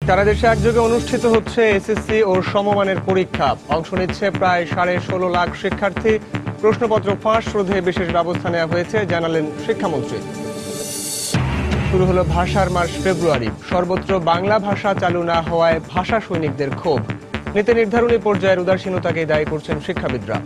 সারা দেশে একযোগে অনুষ্ঠিত হচ্ছে এসএসসি ও সমমানের পরীক্ষা। অংশ নিচ্ছে প্রায় 16.5 লাখ শিক্ষার্থী। প্রশ্নপত্র ফাঁস রোধে বিশেষ ব্যবস্থা নেওয়া হয়েছে জানালেন শিক্ষামন্ত্রী। শুরু হলো ভাষার মাস ফেব্রুয়ারি। সর্বত্র বাংলা ভাষা চালু না হওয়ায় ভাষা সৈনিকদের ক্ষোভ। নীতি নির্ধারণী পর্যায়ের উদাসীনতাকে দায়ী করছেন শিক্ষাবিদরা।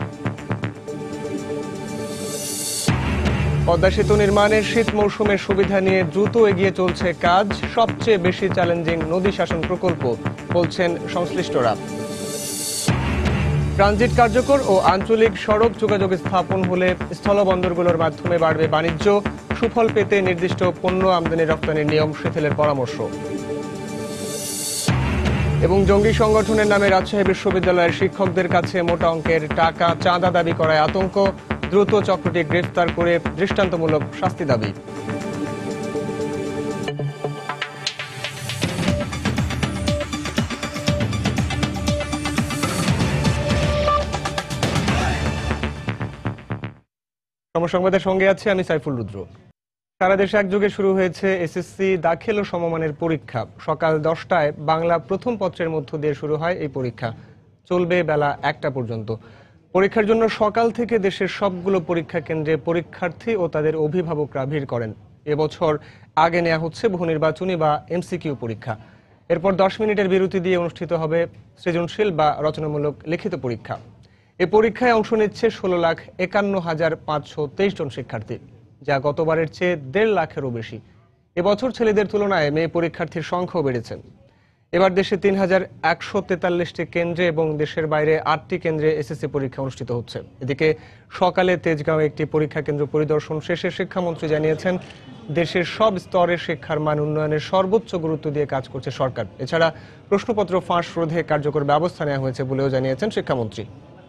পদ্মা সেতু নির্মাণের শীত মৌসুমের সুবিধা নিয়ে দ্রুত এগিয়ে চলছে কাজ। সবচেয়ে বেশি চ্যালেঞ্জিং নদী শাসন প্রকল্প, বলছেন সংশ্লিষ্টরা। ট্রানজিট কার্যকর ও আঞ্চলিক সড়ক যোগাযোগ স্থাপন হলে স্থলবন্দরগুলোর মাধ্যমে বাড়বে বাণিজ্য। সুফল পেতে নির্দিষ্ট পণ্য আমদানি রপ্তানির নিয়ম শিথিলের পরামর্শ। এবং জঙ্গি সংগঠনের নামে রাজশাহী বিশ্ববিদ্যালয়ের শিক্ষকদের কাছে মোটা অঙ্কের টাকা চাঁদা দাবি করায় আতঙ্ক। দ্রুত চক্রটি গ্রেফতার করে দৃষ্টান্তমূলক শাস্তি দাবি। সংবাদের সঙ্গে আছি আমি সাইফুল রুদ্র। সারা দেশে একযোগে শুরু হয়েছে এসএসসি দাখিল ও সমমানের পরীক্ষা। সকাল 10টায় বাংলা প্রথম পত্রের মধ্য দিয়ে শুরু হয় এই পরীক্ষা, চলবে বেলা 1টা পর্যন্ত। পরীক্ষার জন্য সকাল থেকে দেশের সবগুলো পরীক্ষা কেন্দ্রে পরীক্ষার্থী ও তাদের অভিভাবকরা ভিড় করেন। এবছর আগে নেওয়া হচ্ছে বহু নির্বাচনী বা এমসিকিউ পরীক্ষা। এরপর 10 মিনিটের বিরতি দিয়ে অনুষ্ঠিত হবে সৃজনশীল বা রচনামূলক লিখিত পরীক্ষা। এ পরীক্ষায় অংশ নিচ্ছে 16,51,523 জন শিক্ষার্থী, যা গতবারের চেয়ে 1.5 লাখেরও বেশি। এবছর ছেলেদের তুলনায় মেয়ে পরীক্ষার্থীর সংখ্যাও বেড়েছে। এবার দেশে 3,143টি কেন্দ্রে এবং দেশের বাইরে 8টি কেন্দ্রে এসএসসি পরীক্ষা অনুষ্ঠিত হচ্ছে। এদিকে সকালে তেজগাঁও একটি পরীক্ষা কেন্দ্র পরিদর্শন শেষে শিক্ষামন্ত্রী জানিয়েছেন, দেশের সব স্তরের শিক্ষার মান উন্নয়নের সর্বোচ্চ গুরুত্ব দিয়ে কাজ করছে সরকার। এছাড়া প্রশ্নপত্র ফাঁস রোধে কার্যকর ব্যবস্থা নেওয়া হয়েছে বলেও জানিয়েছেন শিক্ষামন্ত্রী।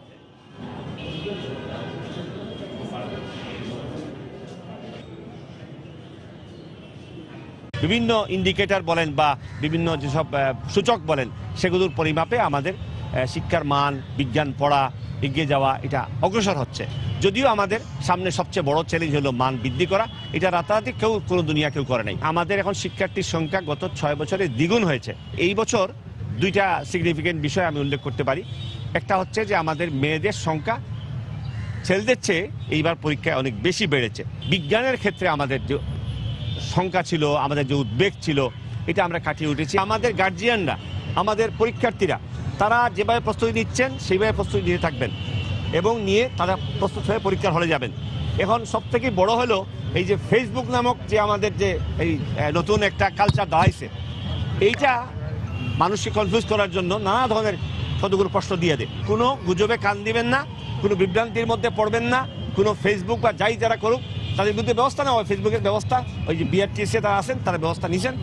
বিভিন্ন ইন্ডিকেটর বলেন বা বিভিন্ন যেসব সূচক বলেন, সেগুলোর পরিমাপে আমাদের শিক্ষার মান, বিজ্ঞান পড়া, এগিয়ে যাওয়া এটা অগ্রসর হচ্ছে। যদিও আমাদের সামনে সবচেয়ে বড় চ্যালেঞ্জ হলো মান বৃদ্ধি করা। এটা রাতারাতি কোনো দুনিয়া কেউ করে নাই। আমাদের এখন শিক্ষার্থীর সংখ্যা গত 6 বছরে দ্বিগুণ হয়েছে। এই বছর 2টা সিগনিফিকেন্ট বিষয় আমি উল্লেখ করতে পারি। একটা হচ্ছে যে আমাদের মেয়েদের সংখ্যা ছেলেদের চেয়ে এইবার পরীক্ষায় অনেক বেশি বেড়েছে। বিজ্ঞানের ক্ষেত্রে আমাদের যে সংখ্যা ছিল, আমাদের যে উদ্বেগ ছিল, এটা আমরা কাটিয়ে উঠেছি। আমাদের গার্জিয়ানরা, আমাদের পরীক্ষার্থীরা, তারা যেভাবে প্রস্তুতি নিচ্ছেন সেইভাবে প্রস্তুতি নিতে থাকবেন এবং নিয়ে তারা প্রস্তুত হয়ে পরীক্ষার হলে যাবেন। এখন সবথেকে বড় হলো এই যে ফেসবুক নামক যে আমাদের যে এই নতুন একটা কালচার দাঁড়াইছে, এইটা মানুষকে কনফিউজ করার জন্য নানা ধরনের কতগুলো প্রশ্ন দিয়ে দেয়। কোনো গুজবে কান দিবেন না, কোনো বিভ্রান্তির মধ্যে পড়বেন না। কোনো ফেসবুক বা যাই যারা করুক তাদের বিরুদ্ধে ব্যবস্থা নেওয়া হয়। ফেসবুকের ব্যবস্থা, ওই যে বিআরটিএসে তারা আছেন, তারা ব্যবস্থা নিয়েছেন।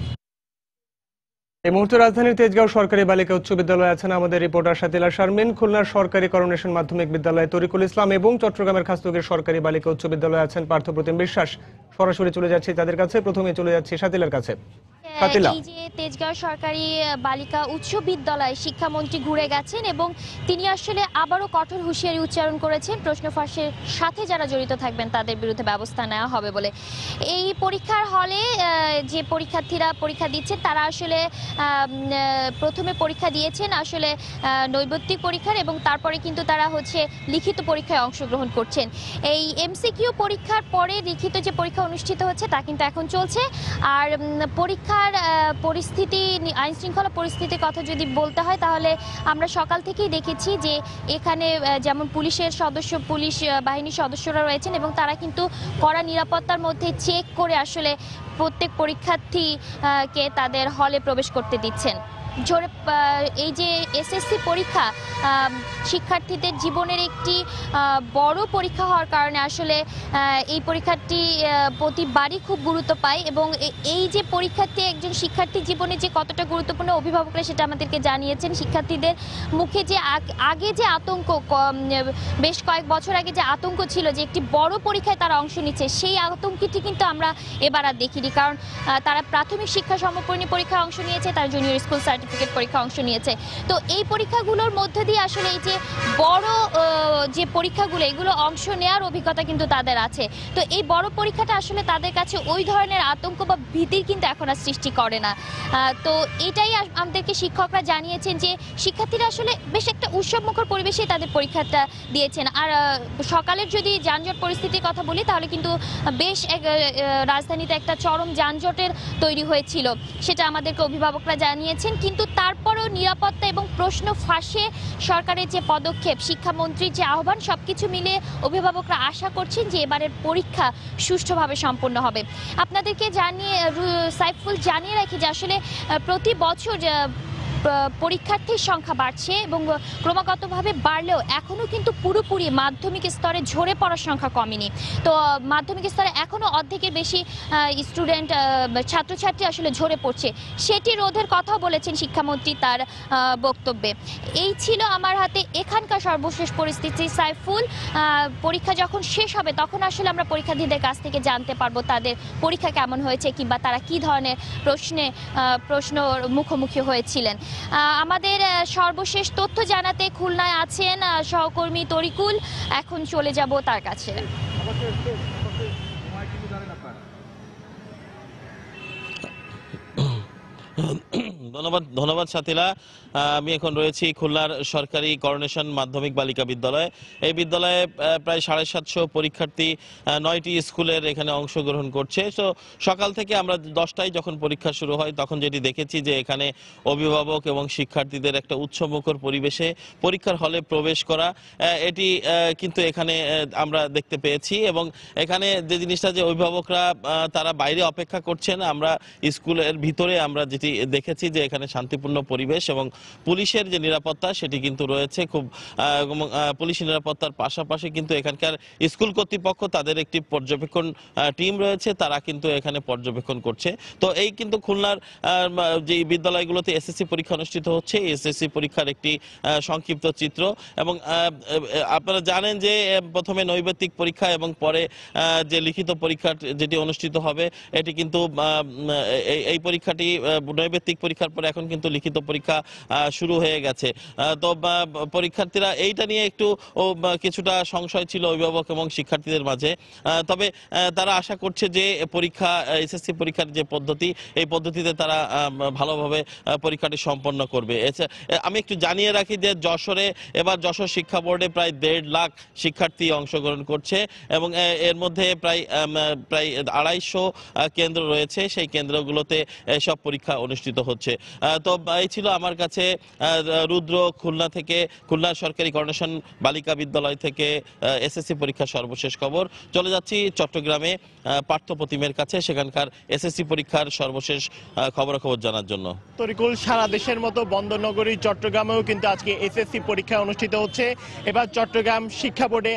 এই মুহূর্তে রাজধানীর তেজগাঁও সরকারি বালিকা উচ্চ বিদ্যালয়ে আছেন আমাদের রিপোর্টার সাতিলা শারমিন। খুলনার সরকারি করোনেশন মাধ্যমিক বিদ্যালয়ে তরিকুল ইসলাম এবং চট্টগ্রামের খাসতুগের সরকারি বালিকা উচ্চ বিদ্যালয়ে আছেন পার্থপ্রতিম বিশ্বাস। সরাসরি চলে যাচ্ছি তাদের কাছে। প্রথমে চলে যাচ্ছি সাতিলার কাছে। এই যে তেজগাঁও সরকারি বালিকা উচ্চ বিদ্যালয়ে শিক্ষামন্ত্রী ঘুরে গেছেন এবং তিনি আসলে আবারও কঠোর হুঁশিয়ারি উচ্চারণ করেছেন, প্রশ্ন ফাঁসের সাথে যারা জড়িত থাকবেন তাদের বিরুদ্ধে ব্যবস্থা নেওয়া হবে বলে। এই পরীক্ষার হলে যে পরীক্ষার্থীরা পরীক্ষা দিচ্ছেন তারা আসলে প্রথমে পরীক্ষা দিয়েছেন আসলে নৈবত্তিক পরীক্ষার, এবং তারপরে কিন্তু তারা লিখিত পরীক্ষায় অংশগ্রহণ করছেন। এই এমসিকিউ পরীক্ষার পরে লিখিত যে পরীক্ষা অনুষ্ঠিত হচ্ছে তা কিন্তু এখন চলছে। আর পরীক্ষার পরিস্থিতি, আইন শৃঙ্খলা পরিস্থিতির কথা যদি বলতে হয় তাহলে আমরা সকাল থেকেই দেখেছি যে এখানে যেমন পুলিশ বাহিনীর সদস্যরা রয়েছেন এবং তারা কিন্তু কড়া নিরাপত্তার মধ্যে চেক করে আসলে প্রত্যেক পরীক্ষার্থীকে তাদের হলে প্রবেশ করতে দিচ্ছেন। এই যে এসএসসি পরীক্ষা শিক্ষার্থীদের জীবনের একটি বড় পরীক্ষা হওয়ার কারণে আসলে এই পরীক্ষাটি প্রতিবারই খুব গুরুত্ব পায় এবং এই যে পরীক্ষার্থী একজন শিক্ষার্থীর জীবনে যে কতটা গুরুত্বপূর্ণ অভিভাবকরা সেটা আমাদেরকে জানিয়েছেন। শিক্ষার্থীদের মুখে যে আগে যে আতঙ্ক, বেশ কয়েক বছর আগে যে আতঙ্ক ছিল যে একটি বড় পরীক্ষায় তারা অংশ নিচ্ছে, সেই আতঙ্কটি কিন্তু আমরা এবার আর দেখিনি। কারণ তারা প্রাথমিক শিক্ষা সমাপনী পরীক্ষায় অংশ নিয়েছে, তারা জুনিয়র স্কুল সার্টিফিকেট পরীক্ষা অংশ নিয়েছে। তো এই পরীক্ষাগুলোর মধ্যে দিয়ে আসলে এই যে বড় যে পরীক্ষাগুলো এগুলো অংশ নেওয়ার অভিজ্ঞতা কিন্তু তাদের আছে। তো এই বড় পরীক্ষাটা আসলে তাদের কাছে ওই ধরনের আতঙ্ক বা ভীতির কিন্তু এখন আর সৃষ্টি করে না। তো এটাই আমাদেরকে শিক্ষকরা জানিয়েছেন যে শিক্ষার্থীরা আসলে বেশ একটা উৎসবমুখর পরিবেশে তাদের পরীক্ষাটা দিয়েছেন। আর সকালের যদি যানজট পরিস্থিতির কথা বলি তাহলে কিন্তু বেশ রাজধানীতে একটা চরম যানজটের তৈরি হয়েছিল, সেটা আমাদেরকে অভিভাবকরা জানিয়েছেন। কিন্তু তারপরও নিরাপত্তা এবং প্রশ্ন ফাঁসে সরকারের যে পদক্ষেপ, শিক্ষামন্ত্রীর যে আহ্বান, সবকিছু মিলে অভিভাবকরা আশা করছেন যে এবারের পরীক্ষা সুষ্ঠুভাবে সম্পন্ন হবে। আপনাদেরকে সাইফুল জানিয়ে রাখি যে আসলে প্রতি বছর পরীক্ষার্থীর সংখ্যা বাড়ছে এবং ক্রমাগতভাবে বাড়লেও এখনও কিন্তু পুরোপুরি মাধ্যমিক স্তরে ঝরে পড়ার সংখ্যা কমেনি। তো মাধ্যমিক স্তরে এখনও অর্ধেকের বেশি স্টুডেন্ট ছাত্রছাত্রী আসলে ঝরে পড়ছে, সেটি রোধের কথাও বলেছেন শিক্ষামন্ত্রী তার বক্তব্যে। এই ছিল আমার হাতে এখানকার সর্বশেষ পরিস্থিতি। সাইফুল, পরীক্ষা যখন শেষ হবে তখন আসলে আমরা পরীক্ষার্থীদের কাছ থেকে জানতে পারবো তাদের পরীক্ষা কেমন হয়েছে কিংবা তারা কি ধরনের প্রশ্ন মুখোমুখি হয়েছিলেন। আমাদের সর্বশেষ তথ্য জানাতে খুলনায় আছেন সহকর্মী তরিকুল, এখন চলে যাব তার কাছে। ধন্যবাদ সাথীলা। আমি এখন রয়েছি খুলনার সরকারি করোনেশন মাধ্যমিক বালিকা বিদ্যালয়ে। এই বিদ্যালয়ে প্রায় 750 পরীক্ষার্থী 9টি স্কুলের এখানে অংশগ্রহণ করছে। তো সকাল থেকে আমরা 10টায় যখন পরীক্ষা শুরু হয় তখন যেটি দেখেছি যে এখানে অভিভাবক এবং শিক্ষার্থীদের একটা উৎসবমুখর পরিবেশে পরীক্ষার হলে প্রবেশ করা, এটি কিন্তু এখানে আমরা দেখতে পেয়েছি। এবং এখানে যে জিনিসটা যে অভিভাবকরা তারা বাইরে অপেক্ষা করছেন, আমরা স্কুলের ভিতরে আমরা যেটি দেখেছি যে এখানে শান্তিপূর্ণ পরিবেশ এবং পুলিশের যে নিরাপত্তা সেটি কিন্তু রয়েছে খুব। পুলিশ নিরাপত্তার পাশাপাশি কিন্তু এখানকার স্কুল কর্তৃপক্ষ তাদের একটি পর্যবেক্ষণ টিম রয়েছে, তারা কিন্তু এখানে পর্যবেক্ষণ করছে। তো এই কিন্তু খুলনার যে বিদ্যালয়গুলোতে এসএসসি পরীক্ষা অনুষ্ঠিত হচ্ছে, এসএসসি পরীক্ষার একটি সংক্ষিপ্ত চিত্র। এবং আপনারা জানেন যে প্রথমে নৈবেত্তিক পরীক্ষা এবং পরে যে লিখিত পরীক্ষা যেটি অনুষ্ঠিত হবে, এটি কিন্তু এই পরীক্ষাটি নৈবেত্তিক পরীক্ষার পরে এখন কিন্তু লিখিত পরীক্ষা শুরু হয়ে গেছে। তো পরীক্ষার্থীরা এইটা নিয়ে একটু কিছুটা সংশয় ছিল অভিভাবক এবং শিক্ষার্থীদের মাঝে। তবে তারা আশা করছে যে পরীক্ষা এসএসসি পরীক্ষার যে পদ্ধতি, এই পদ্ধতিতে তারা ভালোভাবে পরীক্ষাটি সম্পন্ন করবে। আমি একটু জানিয়ে রাখি যে যশোরে এবার যশোর শিক্ষা বোর্ডে প্রায় 1.5 লাখ শিক্ষার্থী অংশগ্রহণ করছে এবং এর মধ্যে প্রায় 250 কেন্দ্র রয়েছে। সেই কেন্দ্রগুলোতে সব পরীক্ষা অনুষ্ঠিত হচ্ছে। তো এই ছিল আমার কাছে রুদ্র খুলনা থেকে, খুলনা সরকারি করোনেশন বালিকা বিদ্যালয় থেকে এসএসসি পরীক্ষার সর্বশেষ খবর। চলে যাচ্ছি চট্টগ্রামে পার্থ প্রতিমের কাছে, সেখানকার এসএসসি পরীক্ষার সর্বশেষ খবরাখবর জানার জন্য। তরিকুল, সারা দেশের মতো বন্দরনগরী চট্টগ্রামেও কিন্তু আজকে এসএসসি পরীক্ষা অনুষ্ঠিত হচ্ছে। এবার চট্টগ্রাম শিক্ষা বোর্ডে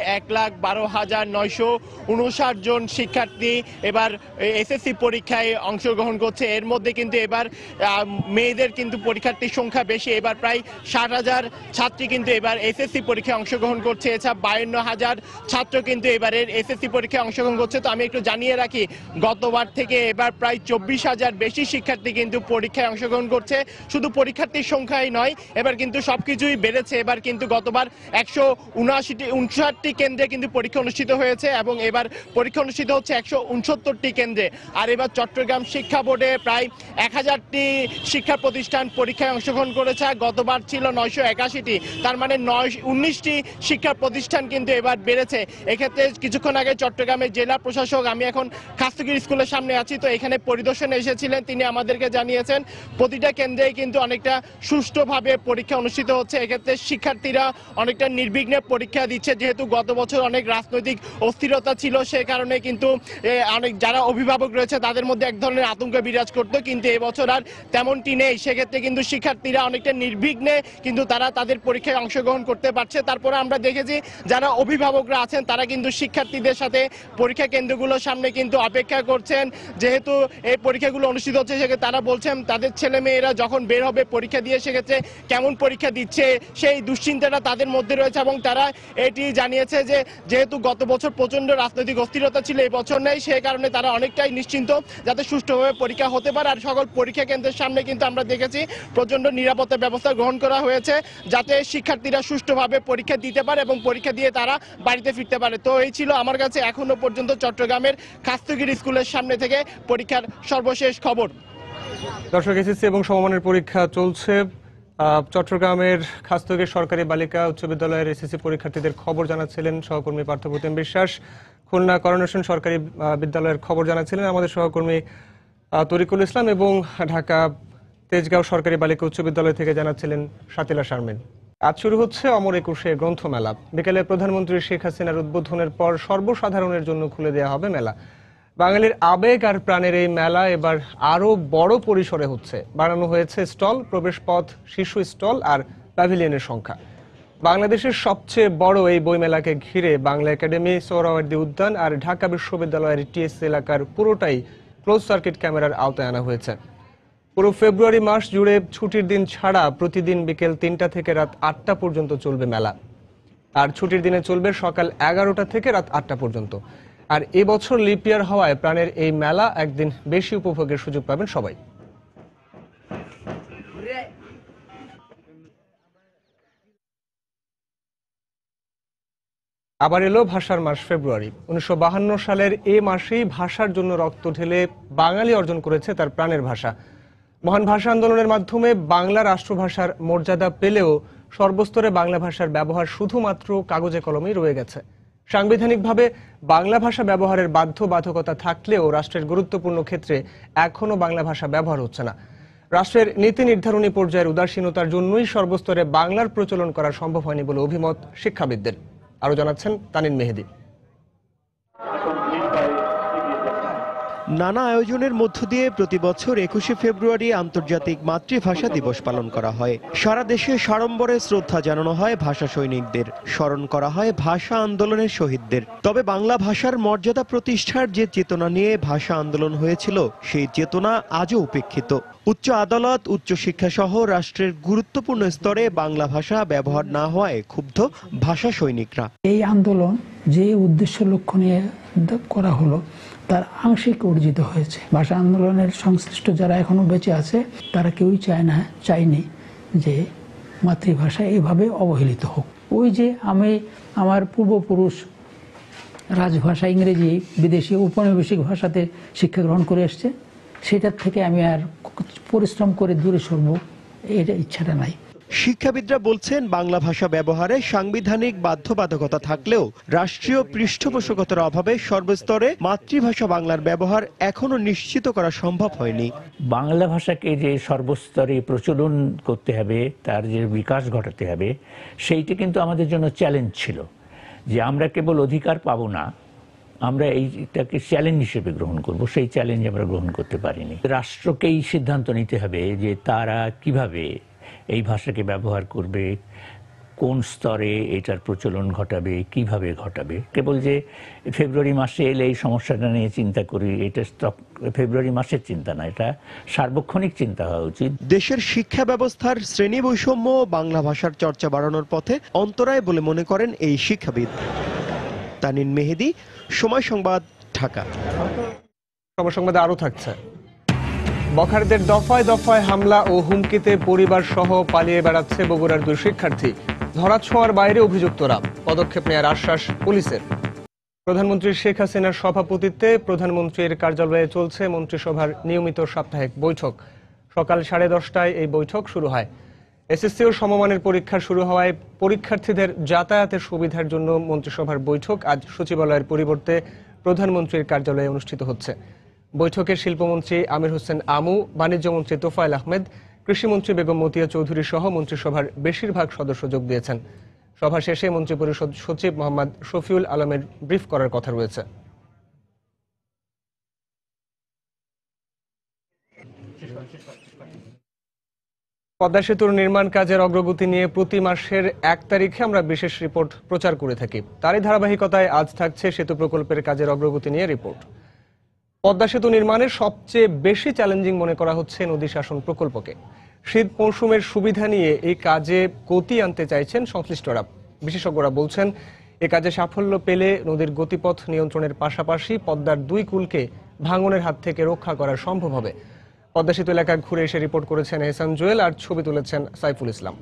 1,12,959 জন শিক্ষার্থী এবার এসএসসি পরীক্ষায় অংশগ্রহণ করছে। এর মধ্যে কিন্তু এবার মেয়েদের কিন্তু পরীক্ষার্থীর সংখ্যা বেশি, এবার প্রায় 60,000 ছাত্রী কিন্তু এবার এসএসসি পরীক্ষায় অংশগ্রহণ করছে। এছাড়া 52,000 ছাত্র কিন্তু এবারের এসএসসি পরীক্ষায় অংশগ্রহণ করছে। তো আমি একটু জানিয়ে রাখি, গতবার থেকে এবার প্রায় 24,000 বেশি শিক্ষার্থী কিন্তু পরীক্ষায় অংশগ্রহণ করছে। শুধু পরীক্ষার্থীর সংখ্যাই নয়, এবার কিন্তু সবকিছুই বেড়েছে। এবার কিন্তু গতবার 159টি কেন্দ্রে কিন্তু পরীক্ষা অনুষ্ঠিত হয়েছে এবং এবার পরীক্ষা অনুষ্ঠিত হচ্ছে 169টি কেন্দ্রে। আর এবার চট্টগ্রাম শিক্ষা বোর্ডে প্রায় 1000টি শিক্ষা প্রতিষ্ঠান পরীক্ষায় অংশগ্রহণ করেছে। গতবার ছিল 981টি, তার মানে 19টি শিক্ষা প্রতিষ্ঠান কিন্তু এবার বেড়েছে। এক্ষেত্রে কিছুক্ষণ আগে চট্টগ্রামের জেলা প্রশাসক, আমি এখন খাস্তগির স্কুলের সামনে আছি, তো এখানে পরিদর্শনে এসেছিলেন, তিনি আমাদেরকে জানিয়েছেন প্রতিটা কেন্দ্রেই কিন্তু অনেকটা সুষ্ঠুভাবে পরীক্ষা অনুষ্ঠিত হচ্ছে। এক্ষেত্রে শিক্ষার্থীরা অনেকটা নির্বিঘ্নে পরীক্ষা দিচ্ছে, যেহেতু গত বছর অনেক রাজনৈতিক অস্থিরতা ছিল, সে কারণে কিন্তু অনেক যারা অভিভাবক রয়েছে তাদের মধ্যে এক ধরনের আতঙ্ক বিরাজ করতো, কিন্তু এবছর আর তেমনটি নেই। সেক্ষেত্রে কিন্তু শিক্ষার্থীরা অনেকটা নির্বিঘ্নে কিন্তু তারা তাদের পরীক্ষায় অংশগ্রহণ করতে পারছে। তারপরে আমরা দেখেছি যারা অভিভাবকরা আছেন তারা কিন্তু শিক্ষার্থীদের সাথে পরীক্ষা কেন্দ্রগুলোর সামনে সামনে কিন্তু অপেক্ষা করছেন। যেহেতু এই পরীক্ষাগুলো অনুষ্ঠিত হচ্ছে, সেক্ষেত্রে তারা বলছেন তাদের ছেলে মেয়েরা যখন বের হবে পরীক্ষা দিয়ে সেক্ষেত্রে কেমন পরীক্ষা দিচ্ছে সেই দুশ্চিন্তাটা তাদের মধ্যে রয়েছে, এবং তারা এটি জানিয়েছে যে যেহেতু গত বছর প্রচন্ড রাজনৈতিক অস্থিরতা ছিল, এই বছর নেই, সেই কারণে তারা অনেকটাই নিশ্চিন্ত যাতে সুষ্ঠুভাবে পরীক্ষা হতে পারে। আর সকল পরীক্ষা কেন্দ্রের সামনে কিন্তু আমরা দেখেছি প্রচন্ড নিরাপত্তা ব্যবস্থা গ্রহণ করা হয়েছে যাতে শিক্ষার্থীরা সুষ্ঠুভাবে পরীক্ষা দিতে পারে এবং পরীক্ষা দিয়ে তারা বাড়িতে ফিরতে পারে। তো এই ছিল আমার কাছে এখনো পর্যন্ত চট্টগ্রামের খাস্তগিরি স্কুলের সামনে থেকে পরীক্ষার সর্বশেষ খবর। দর্শক, এসএসসি এবং সমমানের পরীক্ষা চলছে। চট্টগ্রামের খাস্তগির সরকারি বালিকা উচ্চ বিদ্যালয়ের এসএসসি পরীক্ষার্থীদের খবর জানাচ্ছিলেন সহকর্মী পার্থপ্রতিম বিশ্বাস। খুলনা করোনেশন সরকারি বিদ্যালয়ের খবর জানাচ্ছিলেন আমাদের সহকর্মী তরিকুল ইসলাম, এবং ঢাকা তেজগাঁও সরকারি বালিকা উচ্চ বিদ্যালয় থেকে জানাচ্ছিলেন শাতিলা শারমিন। আজ শুরু হচ্ছে অমর একুশে গ্রন্থমেলা। বিকেলে প্রধানমন্ত্রী শেখ হাসিনার উদ্বোধনের পর সর্বসাধারণের জন্য খুলে দেওয়া হবে মেলা। বাঙালির আবেগ আর প্রাণের এই মেলা এবার আরো বড় পরিসরে হচ্ছে। বাড়ানো হয়েছে স্টল, প্রবেশপথ, শিশু স্টল আর প্যাভিলিয়নের সংখ্যা। বাংলাদেশের সবচেয়ে বড় এই বইমেলাকে ঘিরে বাংলা একাডেমি, সোহরাওয়ার্দী উদ্যান আর ঢাকা বিশ্ববিদ্যালয়ের টিএসসি এলাকার পুরোটাই ক্লোজ সার্কিট ক্যামেরার আওতায় আনা হয়েছে। পুরো ফেব্রুয়ারি মাস জুড়ে ছুটির দিন ছাড়া প্রতিদিন বিকেল ৩টা থেকে রাত ৮টা পর্যন্ত চলবে মেলা। আর ছুটির দিনে চলবে সকাল 11টা থেকে রাত 8টা পর্যন্ত। আর এবছর লিপ ইয়ার হওয়ায় প্রাণের এই মেলা একদিন বেশি উপভোগের সুযোগ পাবেন সবাই। আবার এলো ভাষার মাস ফেব্রুয়ারি। 1952 সালের এ মাসেই ভাষার জন্য রক্ত ঢেলে বাঙালি অর্জন করেছে তার প্রাণের ভাষা। মহান ভাষা আন্দোলনের মাধ্যমে বাংলা রাষ্ট্রভাষার মর্যাদা পেলেও সর্বস্তরে বাংলা ভাষার ব্যবহার শুধুমাত্র কাগজে কলমেই রয়ে গেছে। সাংবিধানিকভাবে বাংলা ভাষা ব্যবহারের বাধ্যবাধকতা থাকলেও রাষ্ট্রের গুরুত্বপূর্ণ ক্ষেত্রে এখনো বাংলা ভাষা ব্যবহার হচ্ছে না। রাষ্ট্রের নীতি নির্ধারণী পর্যায়ের উদাসীনতার জন্যই সর্বস্তরে বাংলার প্রচলন করা সম্ভব হয়নি বলে অভিমত শিক্ষাবিদদের। আরো জানাচ্ছেন তানিন মেহেদি। নানা আয়োজনের মধ্য দিয়ে প্রতি বছর 21শে ফেব্রুয়ারি আন্তর্জাতিক মাতৃভাষা দিবস পালন করা হয়। সারা দেশে সাড়ম্বরে শ্রদ্ধা জানানো হয় ভাষা সৈনিকদের, স্মরণ করা হয় ভাষা আন্দোলনের শহীদদের। তবে বাংলা ভাষার মর্যাদা প্রতিষ্ঠার যে চেতনা নিয়ে ভাষা আন্দোলন হয়েছিল, সেই চেতনা আজও উপেক্ষিত। উচ্চ আদালত, উচ্চ শিক্ষা সহ রাষ্ট্রের গুরুত্বপূর্ণ স্তরে বাংলা ভাষা ব্যবহার না হওয়ায় ক্ষুব্ধ ভাষা সৈনিকরা। এই আন্দোলন যে উদ্দেশ্য লক্ষ্য নিয়ে করা হলো তার আংশিক অর্জিত হয়েছে। ভাষা আন্দোলনের সংশ্লিষ্ট যারা এখনো বেঁচে আছে তারা কেউই চায়নি যে মাতৃভাষা এভাবে অবহেলিত হোক। ওই যে আমার পূর্বপুরুষ রাজভাষা ইংরেজি বিদেশি উপনিবেশিক ভাষাতে শিক্ষা গ্রহণ করে এসছে, সেটার থেকে আমি আর পরিশ্রম করে দূরে সরবো এটা ইচ্ছাটা নাই। শিক্ষাবিদরা বলছেন বাংলা ভাষা ব্যবহারে সাংবিধানিক বাধ্যবাধকতা থাকলেও রাষ্ট্রীয় পৃষ্ঠপোষকতার অভাবে সর্বস্তরে মাতৃভাষা বাংলার ব্যবহার এখনো নিশ্চিত করা সম্ভব হয়নি। বাংলা ভাষাকে যে সর্বস্তরে প্রচলন করতে হবে, তার যে বিকাশ ঘটাতে হবে, সেইটি কিন্তু আমাদের জন্য চ্যালেঞ্জ ছিল। যে আমরা কেবল অধিকার পাবো না, আমরা এইটাকে চ্যালেঞ্জ হিসেবে গ্রহণ করব, সেই চ্যালেঞ্জ আমরা গ্রহণ করতে পারিনি। রাষ্ট্রকেই সিদ্ধান্ত নিতে হবে যে তারা কিভাবে এই ভাষাকে ব্যবহার করবে, কোন স্তরে এটার প্রচলন ঘটাবে, কিভাবে ঘটাবে। কেবল যে ফেব্রুয়ারি মাসে এলে এই সমস্যাটা নিয়ে চিন্তা করি, এটা ফেব্রুয়ারি মাসের চিন্তা না, এটা সার্বক্ষণিক চিন্তা হওয়া উচিত। দেশের শিক্ষা ব্যবস্থার শ্রেণী বৈষম্য বাংলা ভাষার চর্চা বাড়ানোর পথে অন্তরায় বলে মনে করেন এই শিক্ষাবিদ। তানিন মেহেদি, সময় সংবাদ, ঢাকা। সময় সংবাদে আরো থাকছে। বখারদের দফায় দফায় হামলা ও হুমকিতে পরিবার সহ পালিয়ে বেড়াচ্ছে বগুড়ার 2 শিক্ষার্থী। ধরাছোঁয়ার বাইরে অভিযুক্তরা, পদক্ষেপ নেওয়ার আশ্বাস পুলিশের। প্রধানমন্ত্রী শেখ হাসিনার সভাপতিত্বে প্রধানমন্ত্রীর কার্যালয়ে চলছে মন্ত্রিসভার নিয়মিত সাপ্তাহিক বৈঠক। সকাল 10:30টায় এই বৈঠক শুরু হয়। এসএসসি ও সমমানের পরীক্ষা শুরু হওয়ায় পরীক্ষার্থীদের যাতায়াতের সুবিধার জন্য মন্ত্রিসভার বৈঠক আজ সচিবালয়ের পরিবর্তে প্রধানমন্ত্রীর কার্যালয়ে অনুষ্ঠিত হচ্ছে। বৈঠকে শিল্পমন্ত্রী আমির হোসেন আমু, বাণিজ্যমন্ত্রী তোফায়েল আহমেদ, কৃষিমন্ত্রী বেগম মতিয়া চৌধুরী সহ মন্ত্রিসভার বেশিরভাগ সদস্য যোগ দিয়েছেন। সভা শেষে মন্ত্রিপরিষদ সচিব মোহাম্মদ শফিউল আলমের ব্রিফ করার কথা রয়েছে। পদ্মা সেতুর নির্মাণ কাজের অগ্রগতি নিয়ে প্রতি মাসের 1 তারিখে আমরা বিশেষ রিপোর্ট প্রচার করে থাকি। তারই ধারাবাহিকতায় আজ থাকছে সেতু প্রকল্পের কাজের অগ্রগতি নিয়ে রিপোর্ট। পদ্মা সেতু নির্মাণের সবচেয়ে বেশি চ্যালেঞ্জিং মনে করা হচ্ছে নদী শাসন প্রকল্পকে। শীত মৌসুমের সুবিধা নিয়ে এই কাজে গতি আনতে চাইছেন সংশ্লিষ্টরা। বিশেষজ্ঞরা বলছেন, এ কাজে সাফল্য পেলে নদীর গতিপথ নিয়ন্ত্রণের পাশাপাশি পদ্মার দুই কূলকে ভাঙনের হাত থেকে রক্ষা করা সম্ভব হবে। পদ্মা সেতু এলাকা ঘুরে এসে রিপোর্ট করেছেন এহসান জুয়েল, আর ছবি তুলেছেন সাইফুল ইসলাম।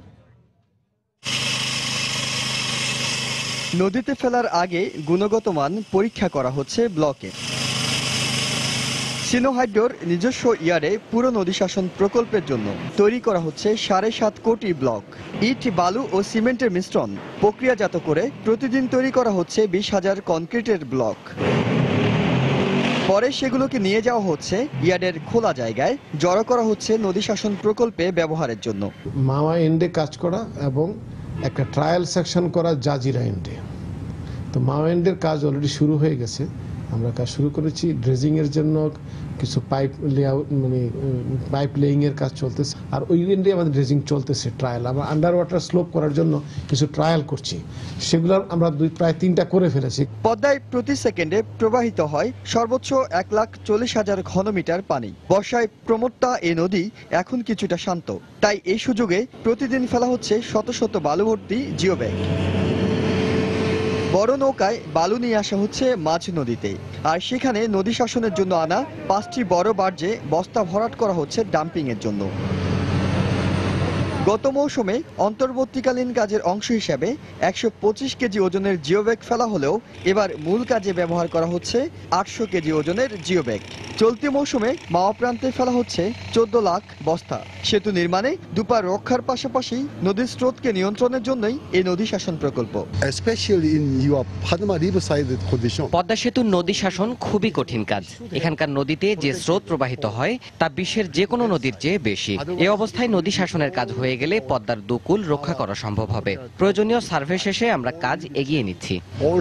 নদীতে ফেলার আগে গুণগত মান পরীক্ষা করা হচ্ছে ব্লকে। সিনোহাইড্রোর নিজস্ব ইয়ার্ডে পুরো নদী শাসন প্রকল্পের জন্য তৈরি করা হচ্ছে 7.5 কোটি ব্লক। ইট, বালু ও সিমেন্টের মিশ্রণ প্রক্রিয়াজাত করে প্রতিদিন তৈরি করা হচ্ছে 20,000 কনক্রিটের ব্লক। পরে সেগুলোকে নিয়ে যাওয়া হচ্ছে ইয়ার্ডের খোলা জায়গায়, জড়ো করা হচ্ছে নদী শাসন প্রকল্পে ব্যবহারের জন্য। মাওয়া এন্ডে কাজ করা এবং একটা ট্রায়াল সেকশন করা জাজিরা এন্ডে। তো মাওয়া এন্ডের কাজ অলরেডি শুরু হয়ে গেছে, আমরা কাজ শুরু করেছি। ড্রেজিং এর জন্য কিছু পাইপ লেআউট পাইপ লেইং এর কাজ চলতেছে, আর ওই এন্ডে আমাদের ড্রেজিং চলতেছে ট্রায়াল। আমরা আন্ডার ওয়াটার স্লোপ করার জন্য কিছু ট্রায়াল করছি, সেগুলো আমরা প্রায় 3টা করে ফেলেছি। পদ্মায় প্রতি সেকেন্ডে প্রবাহিত হয় সর্বোচ্চ 1,40,000 ঘনমিটার পানি। বর্ষায় প্রমত্তা এই নদী এখন কিছুটা শান্ত, তাই এই সুযোগে প্রতিদিন ফেলা হচ্ছে শত শত বালু ভর্তি জিও ব্যাগ। বড় নৌকায় বালু নিয়ে আসা হচ্ছে মাঝ নদীতে, আর সেখানে নদী শাসনের জন্য আনা 5টি বড় বার্জে বস্তা ভরাট করা হচ্ছে ডাম্পিং এর জন্য। গত মৌসুমে অন্তর্বর্তীকালীন কাজের অংশ হিসাবে 125 কেজি ওজনের জিওব্যাগ ফেলা হলেও এবার মূল কাজে ব্যবহার করা হচ্ছে 800 কেজি ওজনের জিওব্যাগ। চলতি মৌসুমে মাওয়া প্রান্তে ফেলা হচ্ছে 14 লাখ বস্তা। সেতু নির্মাণে দুপার রক্ষার পাশাপাশি নদীর স্রোতকে নিয়ন্ত্রণের জন্যই এই নদী শাসন প্রকল্প। পদ্মা সেতুর নদী শাসন খুবই কঠিন কাজ। এখানকার নদীতে যে স্রোত প্রবাহিত হয় তা বিশ্বের যে কোনো নদীর চেয়ে বেশি। এ অবস্থায় নদী শাসনের কাজ হয়ে গেলে পদ্মার দুকুল রক্ষা করা সম্ভব হবে। প্রয়োজনীয় সার্ভে শেষে আমরা কাজ এগিয়ে নিচ্ছি।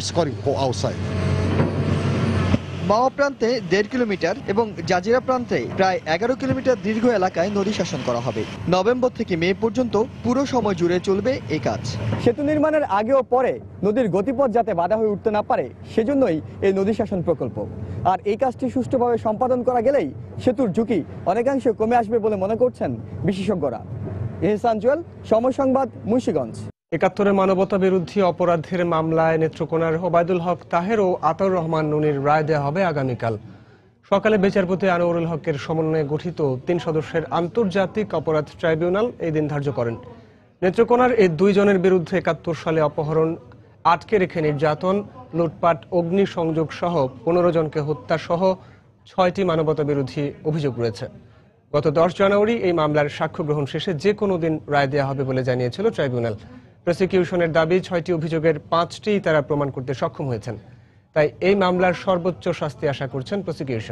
মাওয়া প্রান্তে 1.5 কিলোমিটার এবং জাজিরা প্রান্তে প্রায় 11 কিলোমিটার দীর্ঘ এলাকায় নদী শাসন করা হবে। নভেম্বর থেকে মে পর্যন্ত পুরো সময় জুড়ে চলবে এই কাজ। সেতু নির্মাণের আগে ও পরে নদীর গতিপথ যাতে বাধা হয়ে উঠতে না পারে, সেজন্যই এই নদী শাসন প্রকল্প। আর এই কাজটি সুষ্ঠুভাবে সম্পাদন করা গেলেই সেতুর ঝুঁকি অনেকাংশে কমে আসবে বলে মনে করছেন বিশেষজ্ঞরা। এহসান জুয়েল, সময় সংবাদ, মুন্সিগঞ্জ। ৭১ মানবতা বিরোধী অপরাধের মামলায় নেত্রকোনার ওবায়দুল হক তাহের ও আতাউর রহমান নুনির রায় দেওয়া হবে আগামীকাল সকালে। বিচারপতি আনোয়ারুল হকের সমন্বয়ে গঠিত 3 সদস্যের আন্তর্জাতিক অপরাধ ট্রাইব্যুনাল এই দিন ধার্য করেন। নেত্রকোনার এই 2 জনের বিরুদ্ধে ৭১ সালে অপহরণ, আটকে রেখে নির্যাতন, লুটপাট, অগ্নিসংযোগ সহ 15 জনকে হত্যা সহ 6টি মানবতা বিরোধী অভিযোগ রয়েছে। গত 10 জানুয়ারি এই মামলার সাক্ষ্য গ্রহণ শেষে যে কোনো দিন রায় দেওয়া হবে বলে জানিয়েছিল ট্রাইব্যুনাল। প্রসিকিউশনের দাবি 6টি অভিযোগের 5টি তারা প্রমাণ করতে সক্ষম হয়েছেন, তাই এই মামলার সর্বোচ্চ শাস্তি আশা করছেন প্রসিকিউশন।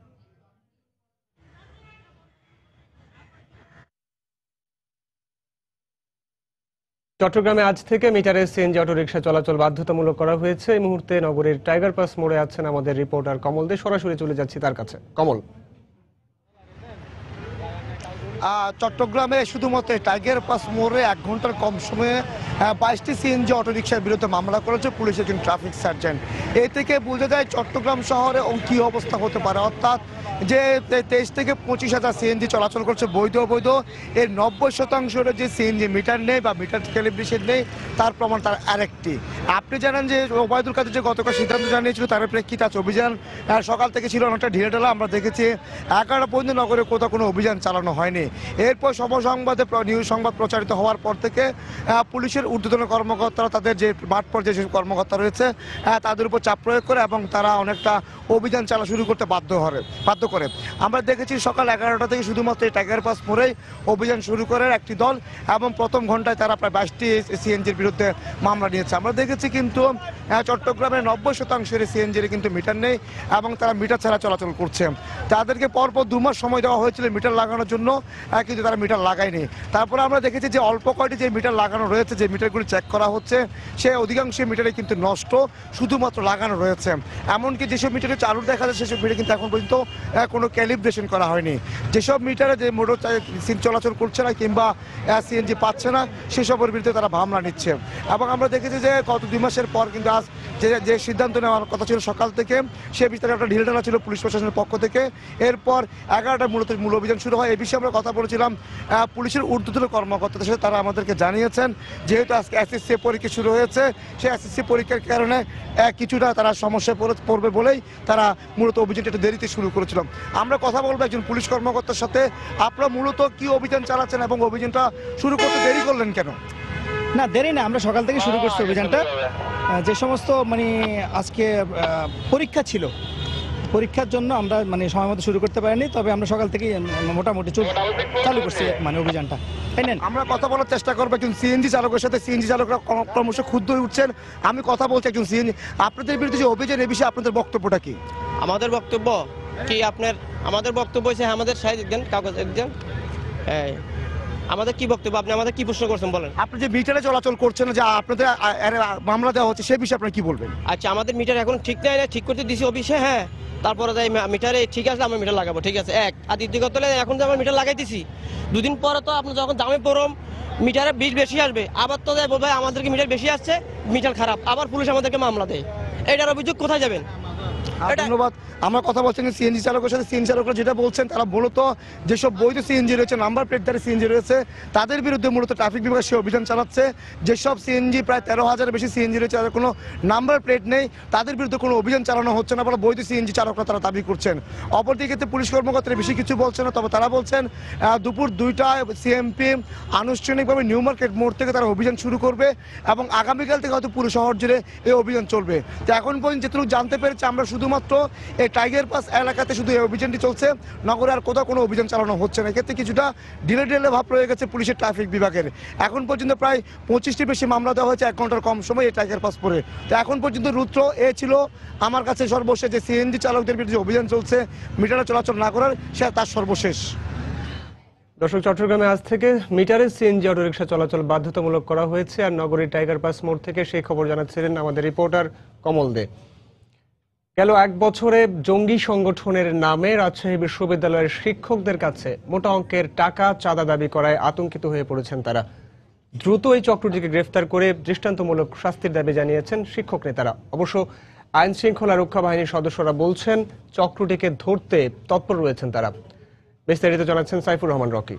চট্টগ্রামে আজ থেকে মিটারে সিএনজি অটোরিকশা চলাচল বাধ্যতামূলক করা হয়েছে। এই মুহূর্তে নগরীর টাইগার পাস মোড়ে আছেন আমাদের রিপোর্টার কমল দে। সরাসরি চলে যাচ্ছি তার কাছে। কমল, চট্টগ্রামে শুধুমাত্র টাইগার পাস মোড়ে 1 ঘন্টার কম সময়ে 22টি সিএনজি অটোরিকশার বিরুদ্ধে মামলা করেছে পুলিশ একজন ট্রাফিক সার্জেন্ট। এ থেকে বোঝা যায় চট্টগ্রাম শহরে কি অবস্থা হতে পারে, অর্থাৎ যে 23 থেকে 25,000 সিএনজি চলাচল করছে বৈধ অবৈধ, এর 90% যে সিএনজি মিটার নেই বা মিটার ক্যালিব্রেশন নেই তার প্রমাণ তার আরেকটি। আপনি জানেন যে ওবায়দুল কাদের যে গতকাল সিদ্ধান্ত জানিয়েছিল তার প্রেক্ষিতে আজ অভিযান সকাল থেকে ছিল অনেকটা ঢিলেঢালা। আমরা দেখেছি 11টা পর্যন্ত নগরে কোথাও কোনো অভিযান চালানো হয়নি। এরপর সংবাদে নিউজ সংবাদ প্রচারিত হওয়ার পর থেকে পুলিশের ঊর্ধ্বতন কর্মকর্তারা তাদের যে মাঠ পর্যায়ে যে কর্মকর্তা রয়েছে তাদের উপর চাপ প্রয়োগ করে এবং তারা অনেকটা অভিযান চালা শুরু করতে বাধ্য করে। আমরা দেখেছি সকাল 11টা থেকে শুধুমাত্র এই টাইগার পাস মোড়েই অভিযান শুরু করে একটি দল এবং প্রথম ঘন্টায় তারা প্রায় 22টি সিএনজির বিরুদ্ধে মামলা নিয়েছে। আমরা দেখেছি কিন্তু চট্টগ্রামের 90% সিএনজির কিন্তু মিটার নেই এবং তারা মিটার ছাড়া চলাচল করছে। তাদেরকে পরপর 2 মাস সময় দেওয়া হয়েছিল মিটার লাগানোর জন্য, কিন্তু তারা মিটার লাগায়নি। তারপরে আমরা দেখেছি যে অল্প কয়টি যে মিটার লাগানো রয়েছে, যে মিটারগুলি চেক করা হচ্ছে সে অধিকাংশ মিটারে কিন্তু নষ্ট, শুধুমাত্র লাগানো রয়েছে। এমনকি যেসব মিটারে চালু দেখা যায় সেসব মিটারে কিন্তু এখন পর্যন্ত কোনো ক্যালিব্রেশন করা হয়নি। যেসব মিটারে যে মোটর চলাচল করছে না কিংবা সিএনজি পাচ্ছে না সেসবের বিরুদ্ধে তারা মামলা নিচ্ছে। এবং আমরা দেখেছি যে গত 2 মাসের পর কিন্তু আজ যে সিদ্ধান্ত নেওয়ার কথা ছিল সকাল থেকে, সে বিষয়ে একটা ঢিল টানা ছিল পুলিশ প্রশাসনের পক্ষ থেকে। এরপর 11টা মূল অভিযান শুরু হয়। এই বিষয়ে আমরা কথা বলেছিলাম পুলিশের ঊর্ধ্বতন কর্মকর্তাদের সাথে। তারা আমাদেরকে জানিয়েছেন যেহেতু আজকে এসএসসি পরীক্ষা শুরু হয়েছে, সেই এসএসসি পরীক্ষার কারণে কিছুটা তারা সমস্যায় পড়বে বলেই তারা মূলত অভিযানটা একটু দেরিতে শুরু করেছিলাম। আমরা কথা বলবো একজন পুলিশ কর্মকর্তার সাথে। আপনারা মূলত কি অভিযান চালাচ্ছেন এবং অভিযানটা শুরু করতে দেরি করলেন কেন? না, দেরি না, আমরা সকাল থেকে শুরু করছি অভিযানটা। যে সমস্ত আজকে পরীক্ষা ছিল, পরীক্ষার জন্য আমরা সময় মতো শুরু করতে পারিনি, তবে আমরা সকাল থেকেই মোটামুটি চালু করছি অভিযানটা। আমরা কথা বলার চেষ্টা করবো একজন সিএনজি চালকের সাথে। সিএনজি চালকরা ক্রমশ ক্ষুব্ধ হয়ে উঠছেন। আমি কথা বলছি একজন সিএনজি। আপনাদের বিরুদ্ধে যে অভিযান, এই বিষয়ে আপনাদের বক্তব্যটা কি? আমাদের বক্তব্য কি, আমাদের বক্তব্য হচ্ছে আমাদের সাইড একজন কাগজ একজন আমাদের কি বক্তব্য, আপনি আমাদের কি প্রশ্ন করছেন বলেন। আপনি যে মিটারে চলাচল করছেন, যে আপনাদের মামলা দেওয়া হচ্ছে, সেই বিষয়ে আপনারা কি বলবেন? আচ্ছা, আমাদের মিটার এখন ঠিক নাই, ঠিক করতে দিছি অফিসে। হ্যাঁ, তারপরে যাই মিটারে ঠিক আছে, আমরা মিটার লাগাবো, ঠিক আছে। আর দ্বিতীয় কথা হলে এখন যে আমরা মিটার লাগাই দিছি, দুদিন পরে তো আপনি যখন দামে পড়ম মিটারে বিল বেশি আসবে, আবার তো যাই বলবে আমাদেরকে মিটার বেশি আসছে, মিটার খারাপ, আবার পুলিশ আমাদেরকে মামলা দেয়। এটার অভিযোগ কোথায় যাবেন? ধন্যবাদ। আমরা কথা বলছেন সিএনজি চালকের সাথে। সিএনজি চালকরা যেটা বলছেন, তারা মূলত যেসব বৈধ সিএনজি রয়েছে, নাম্বার প্লেটধারী সিএনজি রয়েছে, তাদের বিরুদ্ধে মূলত ট্রাফিক বিভাগ সে অভিযান চালাচ্ছে। যেসব সিএনজি প্রায় 13,000-এর বেশি সিএনজি রয়েছে, তাদের কোনো নাম্বার প্লেট নেই, তাদের বিরুদ্ধে কোনো অভিযান চালানো হচ্ছে না বলে বৈধ সিএনজি চালকরা তারা দাবি করছেন। অপরদিকে পুলিশ কর্মকর্তারা বেশি কিছু বলছেন না, তবে তারা বলছেন দুপুর 2টায় সিএমপি আনুষ্ঠানিকভাবে নিউ মার্কেট মোড় থেকে তারা অভিযান শুরু করবে এবং আগামীকাল থেকে হয়তো পুরো শহর জুড়ে এই অভিযান চলবে। তো এখন পর্যন্ত যেটুকু জানতে পেরেছি আমরা, শুধুমাত্র এই টাইগার পাস এলাকাতে শুধু এই অভিযানটি চলছে, নগরে আর কোথাও কোনো অভিযান চালানো হচ্ছে না। এক্ষেত্রে কিছুটা ঢিলে ভাব রয়ে গেছে পুলিশের ট্রাফিক বিভাগের। এখন পর্যন্ত প্রায় 25টির বেশি মামলা দেওয়া হয়েছে 1 ঘন্টার কম সময় এই টাইগার পাস পরে। তো এখন পর্যন্ত রুদ্র এ ছিল আমার কাছে সর্বশেষ, যে সিএনজি চালকদের বিরুদ্ধে অভিযান চলছে মিটারে চলাচল না করার, সে তার সর্বশেষ। দর্শক, চট্টগ্রামে আজ থেকে মিটারে সিএনজি অটোরিকশা চলাচল বাধ্যতামূলক করা হয়েছে। আর নগরীর টাইগার পাস মোড় থেকে সেই খবর জানাচ্ছিলেন আমাদের রিপোর্টার কমল দে। গেল 1 বছরে জঙ্গি সংগঠনের নামে রাজশাহী বিশ্ববিদ্যালয়ের শিক্ষকদের কাছে মোটা অঙ্কের টাকা চাঁদা দাবি করায় আতঙ্কিত হয়ে পড়েছেন তারা। দ্রুত এই চক্রটিকে গ্রেফতার করে দৃষ্টান্তমূলক শাস্তির দাবি জানিয়েছেন শিক্ষক নেতারা। অবশ্য আইন শৃঙ্খলা রক্ষা বাহিনীর সদস্যরা বলছেন চক্রটিকে ধরতে তৎপর রয়েছেন তারা। বিস্তারিত জানাচ্ছেন সাইফুর রহমান রকি।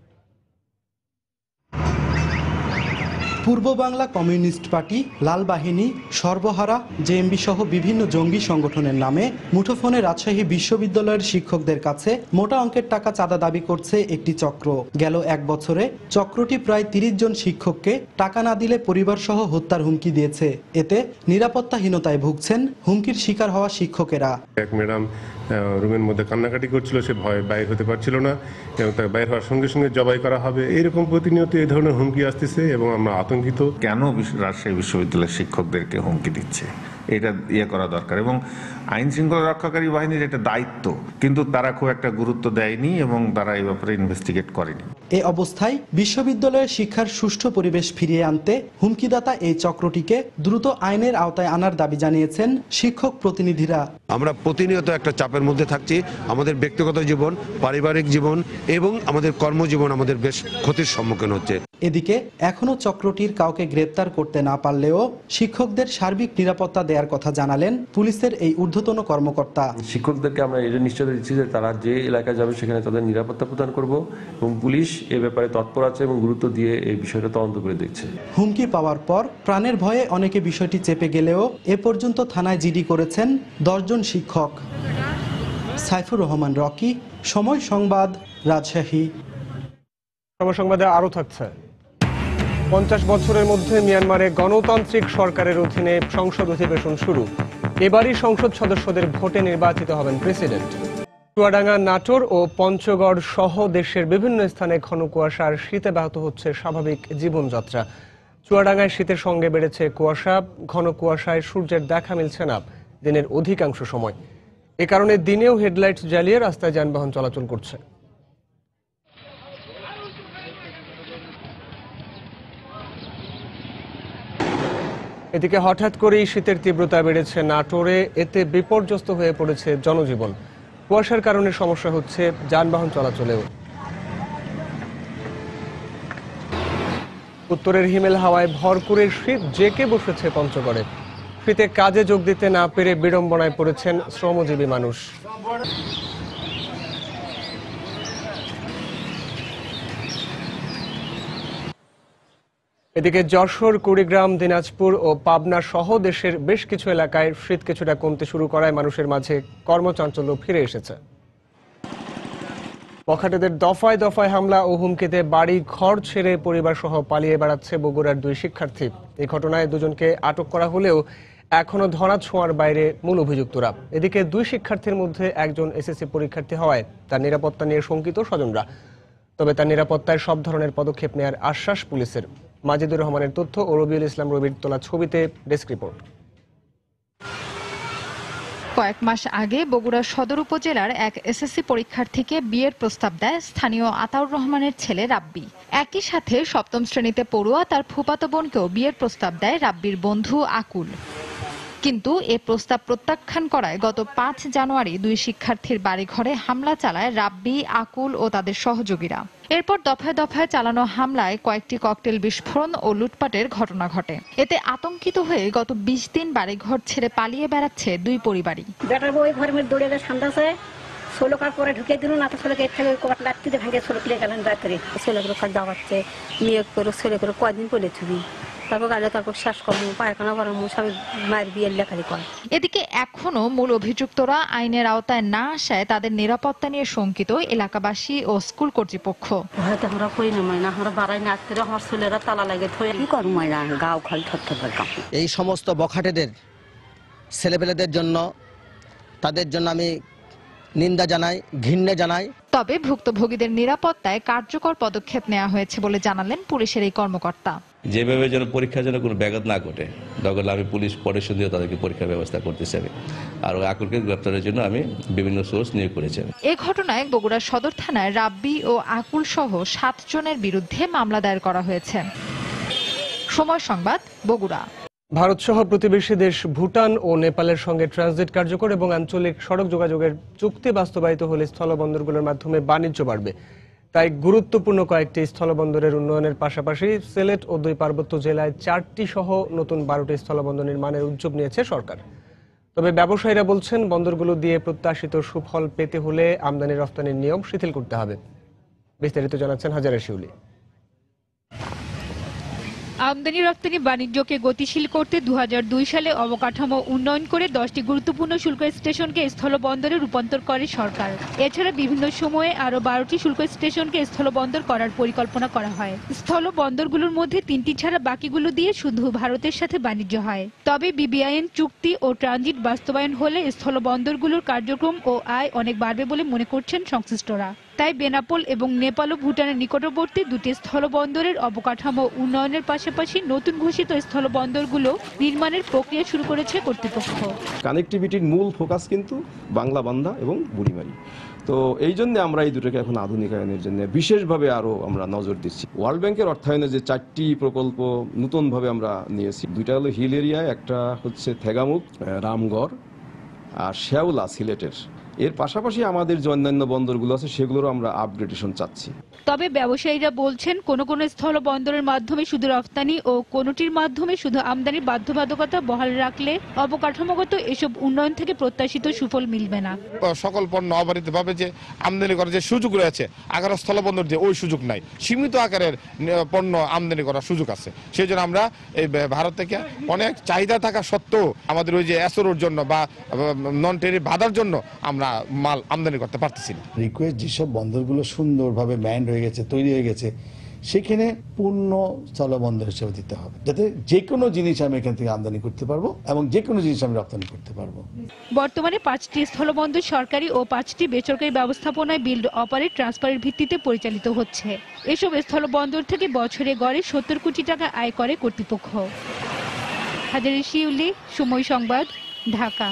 পূর্ব বাংলা কমিউনিস্ট পার্টি, লাল বাহিনী, সর্বহারা, জেএমবি সহ বিভিন্ন জঙ্গি সংগঠনের নামে মুঠোফোনে রাজশাহী বিশ্ববিদ্যালয়ের শিক্ষকদের কাছে মোটা অঙ্কের টাকা চাঁদা দাবি করছে একটি চক্র। গেল 1 বছরে চক্রটি প্রায় 30 জন শিক্ষককে টাকা না দিলে পরিবার সহ হত্যার হুমকি দিয়েছে। এতে নিরাপত্তাহীনতায় ভুগছেন হুমকির শিকার হওয়া শিক্ষকেরা। এক ম্যাডাম রুমের মধ্যে কান্নাকাটি করছিল, সে ভয়ে বাইরে হতে পারছিল না এবং তাকে বাইরে হওয়ার সঙ্গে সঙ্গে জবাই করা হবে, এরকম প্রতিনিয়ত এই ধরনের হুমকি আসতেছে এবং আমরা আতঙ্কিত। কেন রাজশাহী বিশ্ববিদ্যালয়ের শিক্ষকদেরকে হুমকি দিচ্ছে, এটা করা দরকার এবং আইন শৃঙ্খলা রক্ষাকারী বাহিনীর এটা দায়িত্ব, কিন্তু তারা খুব একটা গুরুত্ব দেয়নি এবং তারা এই ব্যাপারে ইনভেস্টিগেট করেনি। এই অবস্থায় বিশ্ববিদ্যালয়ের শিক্ষার সুষ্ঠু পরিবেশ ফিরিয়ে আনতে হুমকিদাতা এই চক্রটিকে দ্রুত আইনের আওতায় আনার দাবি জানিয়েছেন শিক্ষক প্রতিনিধিরা। আমরা প্রতিনিয়ত একটা চাপের মধ্যে থাকছি। আমাদের ব্যক্তিগত জীবন, পারিবারিক জীবন এবং আমাদের কর্মজীবন আমাদের বেশ ক্ষতির সম্মুখীন হচ্ছে। এদিকে এখনো চক্রটির কাউকে গ্রেপ্তার করতে না পারলেও শিক্ষকদের সার্বিক নিরাপত্তা দেওয়ার কথা জানালেন পুলিশের এই ঊর্ধ্বতন কর্মকর্তা। শিক্ষকদেরকে আমরা এটা নিশ্চয়তা দিচ্ছি যে তারা যে এলাকায় যাবে সেখানে তাদের নিরাপত্তা প্রদান করব এবং পুলিশ এ ব্যাপারে তৎপর আছে এবং গুরুত্ব দিয়ে এই বিষয়টা তদন্ত করে দেখছে। হুমকি পাওয়ার পর প্রাণের ভয়ে অনেকে বিষয়টি চেপে গেলেও এ পর্যন্ত থানায় জিডি করেছেন 10 জন শিক্ষক। সাইফুর রহমান রকি, সময় সংবাদ, রাজশাহী। সময় সংবাদে আরো থাকছে। 50 বছরের মধ্যে মিয়ানমারে গণতান্ত্রিক সরকারের অধীনে সংসদ অধিবেশন শুরু। এবারই সংসদ সদস্যদের ভোটে নির্বাচিত হবেন প্রেসিডেন্ট। চুয়াডাঙ্গা, নাটোর ও পঞ্চগড় সহ দেশের বিভিন্ন স্থানে ঘন কুয়াশার শীতে ব্যাহত হচ্ছে স্বাভাবিক জীবনযাত্রা। চুয়াডাঙ্গায় শীতের সঙ্গে বেড়েছে কুয়াশা। ঘন কুয়াশায় সূর্যের দেখা মিলছে না দিনের অধিকাংশ সময়। এ কারণে দিনেও হেডলাইট জ্বালিয়ে রাস্তায় যানবাহন চলাচল করছে। এদিকে হঠাৎ করেই শীতের তীব্রতা বেড়েছে নাটোরে। এতে বিপর্যস্ত হয়ে পড়েছে জনজীবন। কুয়াশার কারণে সমস্যা হচ্ছে যানবাহন চলাচলেও। উত্তরের হিমেল হাওয়ায় ভরপুরের শীত জেঁকে বসেছে পঞ্চগড়ে। চাকরিতে কাজে যোগ দিতে না পেরে বিড়ম্বনায় পড়েছেন শ্রমজীবী মানুষ। এদিকে যশোর, কুড়িগ্রাম, দিনাজপুর ও পাবনা সহ দেশের বেশ কিছু এলাকায় শীত কিছুটা কমতে শুরু করায় মানুষের মাঝে কর্মচাঞ্চল্য ফিরে এসেছে। বখাটেদের দফায় দফায় হামলা ও হুমকিতে বাড়ি ঘর ছেড়ে পরিবার সহ পালিয়ে বেড়াচ্ছে বগুড়ার 2 শিক্ষার্থী। এই ঘটনায় দুজনকে আটক করা হলেও এখনো ধরাছোঁয়ার বাইরে মূল অভিযুক্তরা। এদিকে 2 শিক্ষার্থীর মধ্যে একজন এসএসসি পরীক্ষার্থী হওয়ায় তার নিরাপত্তা নিয়ে শঙ্কিত স্বজনরা। তবে তার নিরাপত্তায় সব ধরনের পদক্ষেপ নেওয়ার আশ্বাস পুলিশের। মাজিদুর রহমানের তথ্য ও রবিউল ইসলাম রবির তোলা ছবিতে ডেস্ক রিপোর্ট। কয়েক মাস আগে বগুড়া সদর উপজেলার এক এসএসসি পরীক্ষার্থীকে বিয়ের প্রস্তাব দেয় স্থানীয় আতাউর রহমানের ছেলে রাব্বি। একই সাথে 7ম শ্রেণীতে পড়ুয়া তার ফুফাতো বোনকেও বিয়ের প্রস্তাব দেয় রাব্বির বন্ধু আকুল। কিন্তু এ প্রস্তাব প্রত্যাখ্যান করায় গত 5 জানুয়ারি 2 শিক্ষার্থীর বাড়িঘরে হামলা চালায় রাব্বি, আকুল ও তাদের সহযোগীরা। এরপর দফায় দফায় চালানো হামলায় কয়েকটি ককটেল বিস্ফোরণ ও লুটপাটের ঘটনা ঘটে। এতে আতঙ্কিত হয়ে গত 20 দিন বাড়িঘর ছেড়ে পালিয়ে বেড়াচ্ছে 2 পরিবারই। বেটার বই ঘরের মধ্যে দৌড়ে সান্দাসে ষোলোকার পরে ঢুকে দিল না তো ষোলোকে এর থেকে কট লাগতে ভেঙে ষোলো কিলে গেলেন রাত্রে ছেলেগুলো খাট দাওয়াচ্ছে মেয়ে করে ছেলে করে কয়দিন পড়ে ছবি তারপর গালে তারপর শ্বাস কর্ম পায়খানা করার সবাই মায়ের বিয়ের লেখারি করে। এদিকে এখনো মূল অভিযুক্তরা আইনের আওতায় না আসায় তাদের নিরাপত্তা নিয়ে শঙ্কিত এলাকাবাসী ও স্কুল কর্তৃপক্ষ। হয়তো আমরা কই না মাইনা আমরা বাড়াই না আসতে আমার ছেলেরা তালা লাগে কি করবো মাইনা গাও খালি থর এই সমস্ত বখাটেদের ছেলেপেলেদের জন্য তাদের জন্য আমি নিন্দা জানাই, ঘৃণা জানাই। তবে ভুক্তভোগীদের নিরাপত্তায় কার্যকর পদক্ষেপ নেওয়া হয়েছে বলে জানালেন পুলিশের এই কর্মকর্তা। যেভাবে যেন পরীক্ষার জন্য কোনো ব্যাঘাত না ঘটে দরকার আমি পুলিশ প্রোটেকশন দিয়ে তাদেরকে পরীক্ষার ব্যবস্থা করতেছি আমি। আর আকুলকে গ্রেপ্তারের জন্য আমি বিভিন্ন সোর্স নিয়োগ করেছি। এ ঘটনায় বগুড়া সদর থানায় রাব্বি ও আকুল সহ 7 জনের বিরুদ্ধে মামলা দায়ের করা হয়েছে। সময় সংবাদ, বগুড়া। ভারত সহ প্রতিবেশী দেশ ভুটান ও নেপালের সঙ্গে ট্রানজিট কার্যকর এবং আঞ্চলিক সড়ক যোগাযোগের চুক্তি বাস্তবায়িত হলে স্থলবন্দরগুলোর মাধ্যমে বাণিজ্য বাড়বে। তাই গুরুত্বপূর্ণ কয়েকটি স্থলবন্দরের উন্নয়নের পাশাপাশি সিলেট ও 2 পার্বত্য জেলায় 4টি সহ নতুন 12টি স্থলবন্দর নির্মাণের উদ্যোগ নিয়েছে সরকার। তবে ব্যবসায়ীরা বলছেন বন্দরগুলো দিয়ে প্রত্যাশিত সুফল পেতে হলে আমদানি রফতানির নিয়ম শিথিল করতে হবে। বিস্তারিত জানাচ্ছেন হাজারা শিউলি। আমদানি রপ্তানি বাণিজ্যকে গতিশীল করতে 2002 সালে অবকাঠামো উন্নয়ন করে 10টি গুরুত্বপূর্ণ শুল্ক স্টেশনকে স্থলবন্দরে রূপান্তর করে সরকার। এছাড়া বিভিন্ন সময়ে আরও 12টি শুল্ক স্টেশনকে স্থলবন্দর করার পরিকল্পনা করা হয়। স্থলবন্দরগুলোর মধ্যে 3টি ছাড়া বাকিগুলো দিয়ে শুধু ভারতের সাথে বাণিজ্য হয়। তবে বিবিআইএন চুক্তি ও ট্রানজিট বাস্তবায়ন হলে স্থলবন্দরগুলোর কার্যক্রম ও আয় অনেক বাড়বে বলে মনে করছেন সংশ্লিষ্টরা। তাই বেনাপোল এবং নেপাল ও ভুটানের নিকটবর্তী 2টি স্থলবন্দরের অবকাঠামো উন্নয়নের পাশাপাশি নতুন ঘোষিত স্থলবন্দরগুলো নির্মাণের প্রক্রিয়া শুরু করেছে কর্তৃপক্ষ। কানেক্টিভিটির মূল ফোকাস কিন্তু বাংলা বান্দা এবং বুড়িমারি। তো এই জন্য আমরা এই দুটোকে এখন আধুনিকায়নের জন্য বিশেষভাবে আরও আমরা নজর দিচ্ছি। ওয়ার্ল্ড ব্যাংকের অর্থায়নে যে 4টি প্রকল্প নতুনভাবে আমরা নিয়েছি, 2টা হলো হিল এরিয়ায়, একটা হচ্ছে থেগামুখ, রামগড় আর শেওলা সিলেটের। এর পাশাপাশি আমাদের যে অন্যান্য বন্দরগুলো আছে সেগুলোরও আমরা আপগ্রেডেশন চাচ্ছি। তবে ব্যবসায়ীরা বলছেন কোন কোন স্থলবন্দরের মাধ্যমে শুধু রফতানি ও কোনটির মাধ্যমে শুধু আমদানির বাধ্যবাধকতা বহাল রাখলে অবকাঠামোগত এসব উন্নয়ন থেকে প্রত্যাশিত সুফল মিলবে না। সকল পণ্য অবাধিতভাবে যে আমদানি করার যে সুযোগ রয়েছে আগার স্থলবন্দর দিয়ে ওই সুযোগ নাই। সীমিত আকারের পণ্য আমদানি করার সুযোগ আছে। সেই জন্য আমরা এই ভারত থেকে অনেক চাহিদা থাকা সত্ত্বেও আমাদের ওই যে এসওর জন্য বা নন টেরিফ বাধার জন্য আমরা মাল আমদানি করতে পারতেছি না। রিকোয়েস্ট যেসব বন্দরগুলো সুন্দরভাবে ম্যান্ড হয়ে গেছে, তৈরি হয়ে গেছে, সেখানে পূর্ণ স্থলবন্দর হিসেবে দিতে হবে, যাতে যে কোনো জিনিস আমি এখান থেকে আমদানি করতে পারবো এবং যে কোনো জিনিস আমি রপ্তানি করতে পারবো। বর্তমানে 5টি স্থলবন্দর সরকারি ও 5টি বেসরকারি ব্যবস্থাপনায় বিল্ড অপারেট ট্রান্সফারের ভিত্তিতে পরিচালিত হচ্ছে। এসব স্থলবন্দর থেকে বছরে গড়ে 70 কোটি টাকা আয় করে কর্তৃপক্ষ। হাজারি শিউলি, সময় সংবাদ, ঢাকা।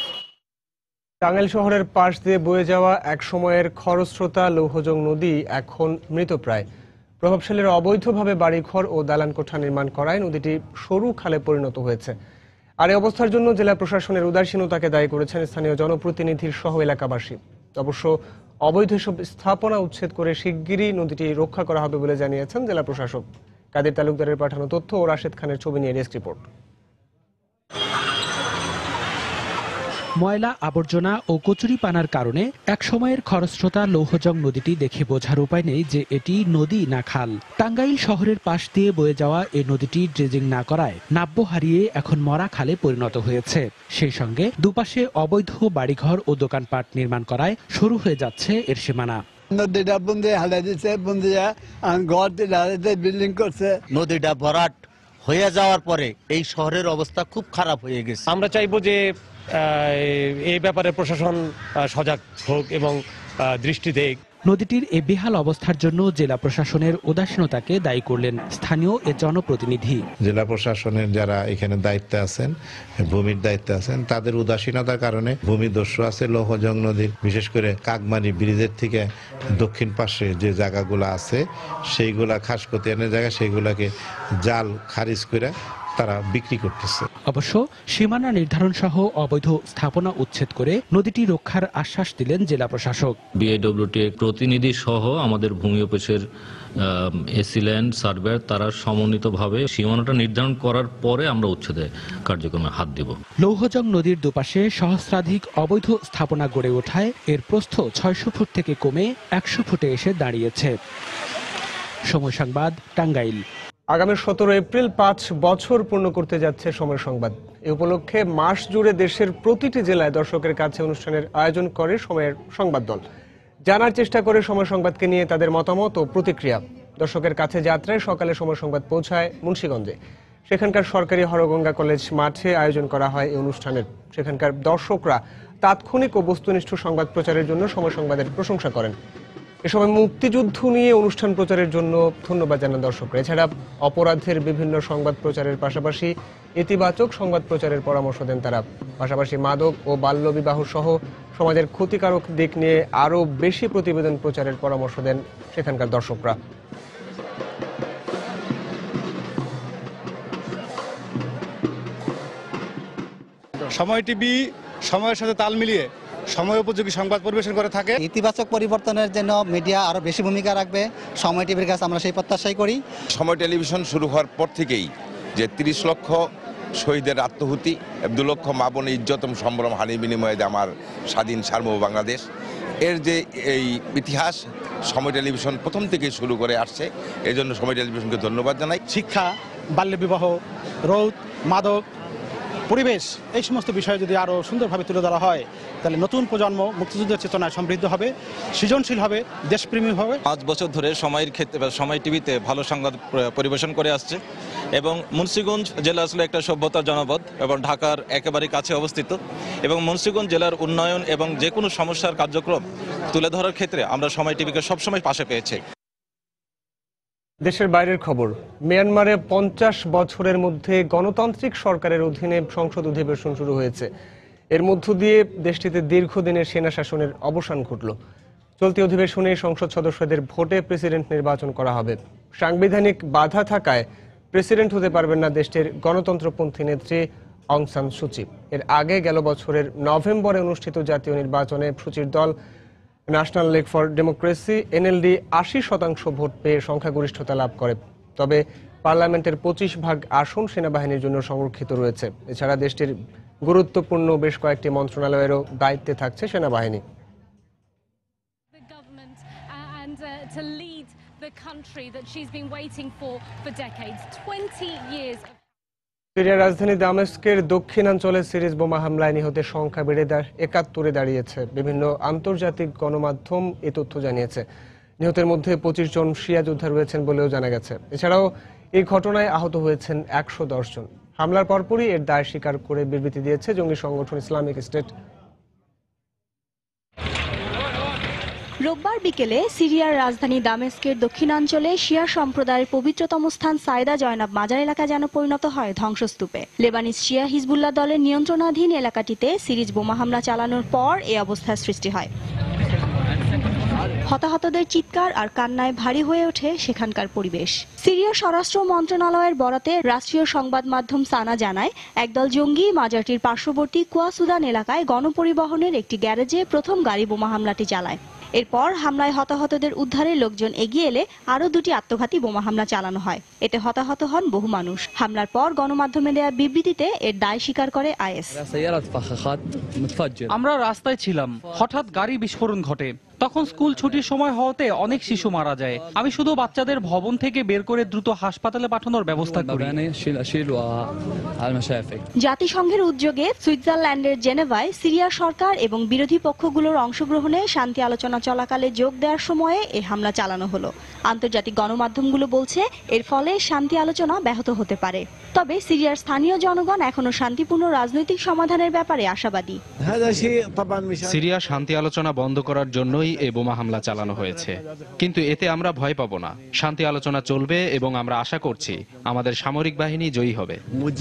টাঙ্গাইল শহরের পাশ দিয়ে বয়ে যাওয়া এক সময়ের খরস্রোতা লৌহজং নদী এখন মৃতপ্রায়। প্রভাবশালীরা অবৈধভাবে বাড়িঘর ও দালানকোঠা নির্মাণ করায় নদীটি সরু খালে পরিণত হয়েছে। আর এই অবস্থার জন্য জেলা প্রশাসনের উদাসীনতাকে দায়ী করেছেন স্থানীয় জনপ্রতিনিধির সহ এলাকাবাসী। অবশ্য অবৈধ সব স্থাপনা উচ্ছেদ করে শিগগিরই নদীটি রক্ষা করা হবে বলে জানিয়েছেন জেলা প্রশাসক। কাদের তালুকদারের পাঠানো তথ্য ও রাশেদ খানের ছবি নিয়ে ডেস্ক রিপোর্ট। ময়লা আবর্জনা ও কচুরিপানার কারণে একসময়ের খরস্রোতা লৌহজং নদীটি দেখে বোঝার উপায় নেই যে এটি নদী না খাল। টাঙ্গাইল শহরের পাশ দিয়ে বয়ে যাওয়া এই নদীটি ড্রেজিং না করায় নাব্য হারিয়ে এখন মরা খালে পরিণত হয়েছে। সেই সঙ্গে দুপাশে অবৈধ বাড়িঘর ও দোকানপাট নির্মাণ করায় শুরু হয়ে যাচ্ছে এর সীমানা। নদীটা বন্ধে হালা দিচ্ছে, বন্ধে ঘর দিয়ে বিল্ডিং করছে। নদীটা ভরাট হয়ে যাওয়ার পরে এই শহরের অবস্থা খুব খারাপ হয়ে গেছে। আমরা চাইবো যে এই ব্যাপারে প্রশাসন সজাগ হোক এবং দৃষ্টি দেয়। নদীটির এই বেহাল অবস্থার জন্য জেলা প্রশাসনের উদাসীনতাকে দায়ী করলেন স্থানীয় এ জনপ্রতিনিধি। জেলা প্রশাসনের যারা এখানে দায়িত্বে আছেন, ভূমির দায়িত্বে আছেন, তাদের উদাসীনতার কারণে ভূমিদস্যু আছে লৌহজং নদীর, বিশেষ করে কাকমারি ব্রিজের থেকে দক্ষিণ পাশে যে জায়গাগুলো আছে সেইগুলা খাসকতিয়ানের জায়গা, সেইগুলাকে জাল খারিজ করে তারা বিক্রি করতেছে। অবশ্য সীমানা নির্ধারণ সহ অবৈধ স্থাপনা উচ্ছেদ করে নদীটি রক্ষার আশ্বাস দিলেন জেলা প্রশাসক। বিআইডব্লিউটি প্রতিনিধি সহ আমাদের ভূমি অফিসের এসিল্যান্ড সার্ভেয়ার তারা সমন্বিতভাবে সীমানাটা নির্ধারণ করার পরে আমরা উচ্ছেদে কার্যক্রমে হাত দেব। লৌহজং নদীর দুপাশে সহস্রাধিক অবৈধ স্থাপনা গড়ে ওঠায় এর প্রস্থ 600 ফুট থেকে কমে 100 ফুটে এসে দাঁড়িয়েছে। সময় সংবাদ, টাঙ্গাইল। আগামী 17 এপ্রিল 5 বছর পূর্ণ করতে যাচ্ছে সময় সংবাদ। এই উপলক্ষে মাস জুড়ে দেশের প্রতিটি জেলায় দর্শকের কাছে অনুষ্ঠানের আয়োজন করে সময়ের সংবাদ দল। জানার চেষ্টা করে সময় সংবাদকে নিয়ে তাদের মতামত ও প্রতিক্রিয়া। দর্শকের কাছে যাত্রায় সকালে সময় সংবাদ পৌঁছায় মুন্সিগঞ্জে। সেখানকার সরকারি হরগঙ্গা কলেজ মাঠে আয়োজন করা হয় এই অনুষ্ঠানের। সেখানকার দর্শকরা তাৎক্ষণিক ও বস্তুনিষ্ঠ সংবাদ প্রচারের জন্য সময় সংবাদের প্রশংসা করেন। এ সময় মুক্তিযুদ্ধ নিয়ে অনুষ্ঠান প্রচারের জন্য ধন্যবাদ জানান দর্শকরা। এছাড়া অপরাধের বিভিন্ন সংবাদ প্রচারের পাশাপাশি ইতিবাচক সংবাদ প্রচারের পরামর্শ দেন তারা। পাশাপাশি মাদক ও বাল্যবিবাহ সহ সমাজের ক্ষতিকারক দিক নিয়ে আরও বেশি প্রতিবেদন প্রচারের পরামর্শ দেন সেখানকার দর্শকরা। সময় টিভি সময়ের সাথে তাল মিলিয়ে সময় উপযোগী সংবাদ পরিবেশন করে থাকে। ইতিবাচক পরিবর্তনের জন্য মিডিয়া আরো বেশি ভূমিকা রাখবে, সময় টিভির কাছে আমরা সেই প্রত্যাশাই করি। সময় টেলিভিশন শুরু হওয়ার পর থেকেই যে 30 লক্ষ শহীদের আত্মহুতি, 2 লক্ষ মা বোনের ইজ্জত এবং সম্ভ্রম হানি বিনিময়ে আমার স্বাধীন সার্বভৌম বাংলাদেশ, এর যে এই ইতিহাস সময় টেলিভিশন প্রথম থেকেই শুরু করে আসছে। এই জন্য সময় টেলিভিশনকে ধন্যবাদ জানাই। শিক্ষা, বাল্যবিবাহ রোধ, মাদক, পরিবেশ, এই সমস্ত বিষয় যদি আরো সুন্দরভাবে তুলে ধরা হয় তাহলে নতুন প্রজন্ম মুক্তিযুদ্ধের চেতনায় সমৃদ্ধ হবে, সৃজনশীল হবে, দেশপ্রেমী হবে। 5 বছর ধরে সময়ের ক্ষেত্রে সময় টিভিতে ভালো সংবাদ পরিবেশন করে আসছে এবং মুন্সিগঞ্জ জেলা আসলে একটা সভ্যতার জনপদ এবং ঢাকার একেবারে কাছে অবস্থিত এবং মুন্সিগঞ্জ জেলার উন্নয়ন এবং যে কোনো সমস্যার কার্যক্রম তুলে ধরার ক্ষেত্রে আমরা সময় টিভিকে সবসময় পাশে পেয়েছি। দেশের বাইরের খবর। মিয়ানমারে 50 বছরের মধ্যে গণতান্ত্রিক সরকারের অধীনে সংসদ অধিবেশন শুরু হয়েছে। এর মধ্য দিয়ে দেশটিতে দীর্ঘদিনের সেনা শাসনের অবসান ঘটল। চলতি অধিবেশনে সংসদ সদস্যদের ভোটে প্রেসিডেন্ট নির্বাচন করা হবে। সাংবিধানিক বাধা থাকায় প্রেসিডেন্ট হতে পারবেন না দেশটির গণতন্ত্রপন্থী নেত্রী অং সান সুচি। এর আগে গেল বছরের নভেম্বরে অনুষ্ঠিত জাতীয় নির্বাচনে সুচির দল national league for democracy NLD 80% ভোট পেয়ে সংখ্যাগরিষ্ঠতা লাভ করে। তবে পার্লামেন্টের 25 আসন সেনাবাহিনীর জন্য সংরক্ষিত রয়েছে। এছাড়া দেশটির গুরুত্বপূর্ণ বেশ কয়েকটি মন্ত্রণালয়েরও দায়িত্বে থাকছে সেনাবাহিনী। সিরিয়ার রাজধানী দামেস্কের দক্ষিণাঞ্চলে সিরিজ বোমা হামলায় নিহতের সংখ্যা বেড়ে 71-এ দাঁড়িয়েছে। বিভিন্ন আন্তর্জাতিক গণমাধ্যম এ তথ্য জানিয়েছে। নিহতের মধ্যে 25 জন শিয়া যোদ্ধা রয়েছেন বলেও জানা গেছে। এছাড়াও এই ঘটনায় আহত হয়েছেন 110 জন। হামলার পরপরই এর দায় স্বীকার করে বিবৃতি দিয়েছে জঙ্গি সংগঠন ইসলামিক স্টেট। রোববার বিকেলে সিরিয়ার রাজধানী দামেস্কের দক্ষিণাঞ্চলে শিয়া সম্প্রদায়ের পবিত্রতম স্থান সাইদা জয়নাব মাজার এলাকা যেন পরিণত হয় ধ্বংসস্তূপে। লেবানিজ শিয়া হিজবুল্লাহ দলের নিয়ন্ত্রণাধীন এলাকাটিতে সিরিজ বোমা হামলা চালানোর পর এ অবস্থার সৃষ্টি হয়। হতাহতদের চিৎকার আর কান্নায় ভারী হয়ে ওঠে সেখানকার পরিবেশ। সিরিয়ার স্বরাষ্ট্র মন্ত্রণালয়ের বরাতে রাষ্ট্রীয় সংবাদ মাধ্যম সানা জানায়, একদল জঙ্গি মাজারটির পার্শ্ববর্তী কুয়া সুদান এলাকায় গণপরিবহনের একটি গ্যারেজে প্রথম গাড়ি বোমা হামলাটি চালায়। এরপর হামলায় হতাহতদের উদ্ধারে লোকজন এগিয়ে এলে আরও 2টি আত্মঘাতী বোমা হামলা চালানো হয়। এতে হতাহত হন বহু মানুষ। হামলার পর গণমাধ্যমে দেয়া বিবৃতিতে এর দায় স্বীকার করে আইএস। আমরা রাস্তায় ছিলাম, হঠাৎ গাড়ি বিস্ফোরণ ঘটে। তখন স্কুল ছুটির সময় হওয়াতে অনেক শিশু মারা যায়। আমি শুধু বাচ্চাদের ভবন থেকে বের করে দ্রুত হাসপাতালে পাঠানোর ব্যবস্থা করি। জাতিসংঘের উদ্যোগে সুইজারল্যান্ডের জেনেভায় সিরিয়া সরকার এবং বিরোধী পক্ষগুলোর অংশগ্রহণে শান্তি আলোচনা চলাকালে যোগ দেওয়ার সময়ে এই হামলা চালানো হলো। আন্তর্জাতিক গণমাধ্যমগুলো বলছে এর ফলে শান্তি আলোচনা ব্যাহত হতে পারে। তবে সিরিয়ার স্থানীয় জনগণ এখনো শান্তিপূর্ণ রাজনৈতিক সমাধানের ব্যাপারে আশাবাদী। সিরিয়া শান্তি আলোচনা বন্ধ করার জন্যই এই বোমা হামলা চালানো হয়েছে, কিন্তু এতে আমরা ভয় পাবো না। শান্তি আলোচনা চলবে এবং আমরা আশা করছি আমাদের সামরিক বাহিনী জয়ী হবে।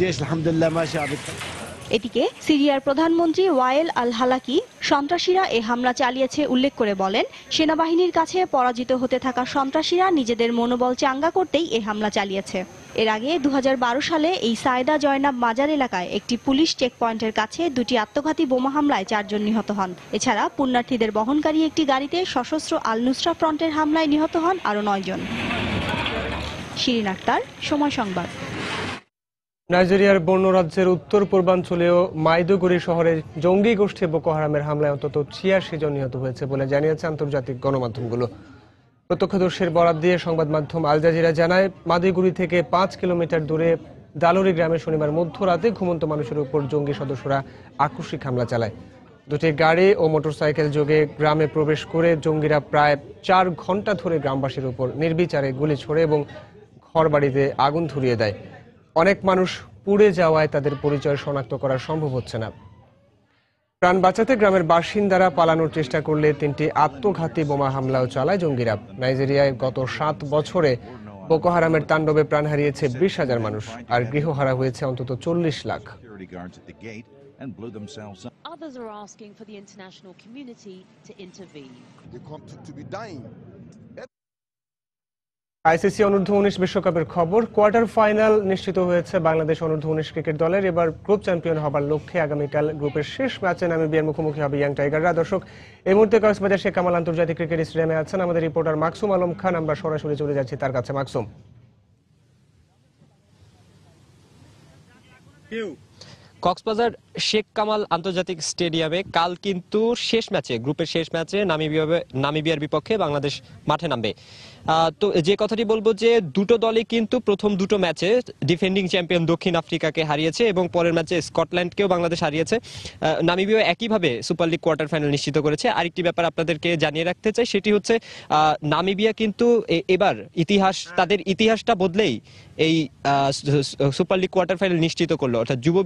এদিকে সিরিয়ার প্রধানমন্ত্রী ওয়াইল আল হালাকি সন্ত্রাসীরা এ হামলা চালিয়েছে উল্লেখ করে বলেন, সেনাবাহিনীর কাছে পরাজিত হতে থাকা সন্ত্রাসীরা নিজেদের মনোবল চাঙ্গা করতেই এ হামলা চালিয়েছে। এর আগে 2012 সালে এই সায়দা জয়নাব মাজার এলাকায় একটি পুলিশ চেকপয়েন্টের কাছে 2টি আত্মঘাতী বোমা হামলায় 4 জন নিহত হন। এছাড়া পুণ্যার্থীদের বহনকারী একটি গাড়িতে সশস্ত্র আল নুসরা ফ্রন্টের হামলায় নিহত হন আরও 9 জন। শিরিন আক্তার, সময় সংবাদ। নাইজেরিয়ার বর্নো রাজ্যের উত্তর পূর্বাঞ্চলীয় মাইদুগুরি শহরে জঙ্গি গোষ্ঠী বোকো হারামের হামলায় অন্তত 86 জন নিহত হয়েছে বলে জানিয়েছে আন্তর্জাতিক গণমাধ্যমগুলো। প্রত্যক্ষদর্শীর বরাত দিয়ে সংবাদ মাধ্যম আল জাজিরা জানায়, মাইদুগুরি থেকে 5 কিলোমিটার দূরে দালোরি গ্রামে শনিবার মধ্যরাতে ঘুমন্ত মানুষের উপর জঙ্গি সদস্যরা আকস্মিক হামলা চালায়। 2টি গাড়ি ও মোটরসাইকেল যোগে গ্রামে প্রবেশ করে জঙ্গিরা প্রায় 4 ঘন্টা ধরে গ্রামবাসীর উপর নির্বিচারে গুলি ছোড়ে এবং ঘরবাড়িতে আগুন ধরিয়ে দেয়। অনেক মানুষ পুড়ে যাওয়ায় তাদের পরিচয় শনাক্ত করা সম্ভব হচ্ছে না। প্রাণ বাঁচাতে গ্রামের বাসিন্দারা পালানোর চেষ্টা করলে 3টি আত্মঘাতী বোমা হামলাও চালায় জঙ্গিরা। নাইজেরিয়ায় গত 7 বছরে বোকো হারামের তাণ্ডবে প্রাণ হারিয়েছে 20,000 মানুষ, আর গৃহহারা হয়েছে অন্তত 40 lakh. Others are asking for the international community to intervene. ICC অনূর্ধ্ব-19 বিশ্বকাপের খবর। কোয়ার্টার ফাইনাল নিশ্চিত হয়েছে বাংলাদেশ অনূর্ধ্ব-19 ক্রিকেট দলের। এবার গ্রুপ চ্যাম্পিয়ন হবার লক্ষ্যে আগামীকাল গ্রুপের শেষ ম্যাচে নামিবিয়ার মুখোমুখি হবে ইয়াং টাইগাররা। দর্শক, এই মুহূর্তে কক্সবাজার শেখ কামাল আন্তর্জাতিক ক্রিকেট স্টেডিয়ামে আছেন আমাদের রিপোর্টার মাকসুম আলম খান। আমরা সরাসরি চলে যাচ্ছি তার কাছে। মাকসুম, কক্সবাজার শেখ কামাল আন্তর্জাতিক স্টেডিয়ামে কাল কিন্তু শেষ ম্যাচে, গ্রুপের শেষ ম্যাচে নামিবিয়ার বিপক্ষে বাংলাদেশ মাঠে নামবে। তো যে কথাটি বলবো যে দুটো দলই কিন্তু প্রথম দুটো ম্যাচে ডিফেন্ডিং চ্যাম্পিয়ন দক্ষিণ আফ্রিকাকে হারিয়েছে এবং পরের ম্যাচে স্কটল্যান্ডকেও বাংলাদেশ হারিয়েছে। নামিবিয়া একইভাবে সুপার লিগ কোয়ার্টার ফাইনাল নিশ্চিত করেছে। আরেকটি ব্যাপার আপনাদেরকে জানিয়ে রাখতে চাই, সেটি হচ্ছে নামিবিয়া কিন্তু এবার তাদের ইতিহাসটা বদলেই এই সুপার লিগ কোয়ার্টার ফাইনাল নিশ্চিত করলো। অর্থাৎ যুব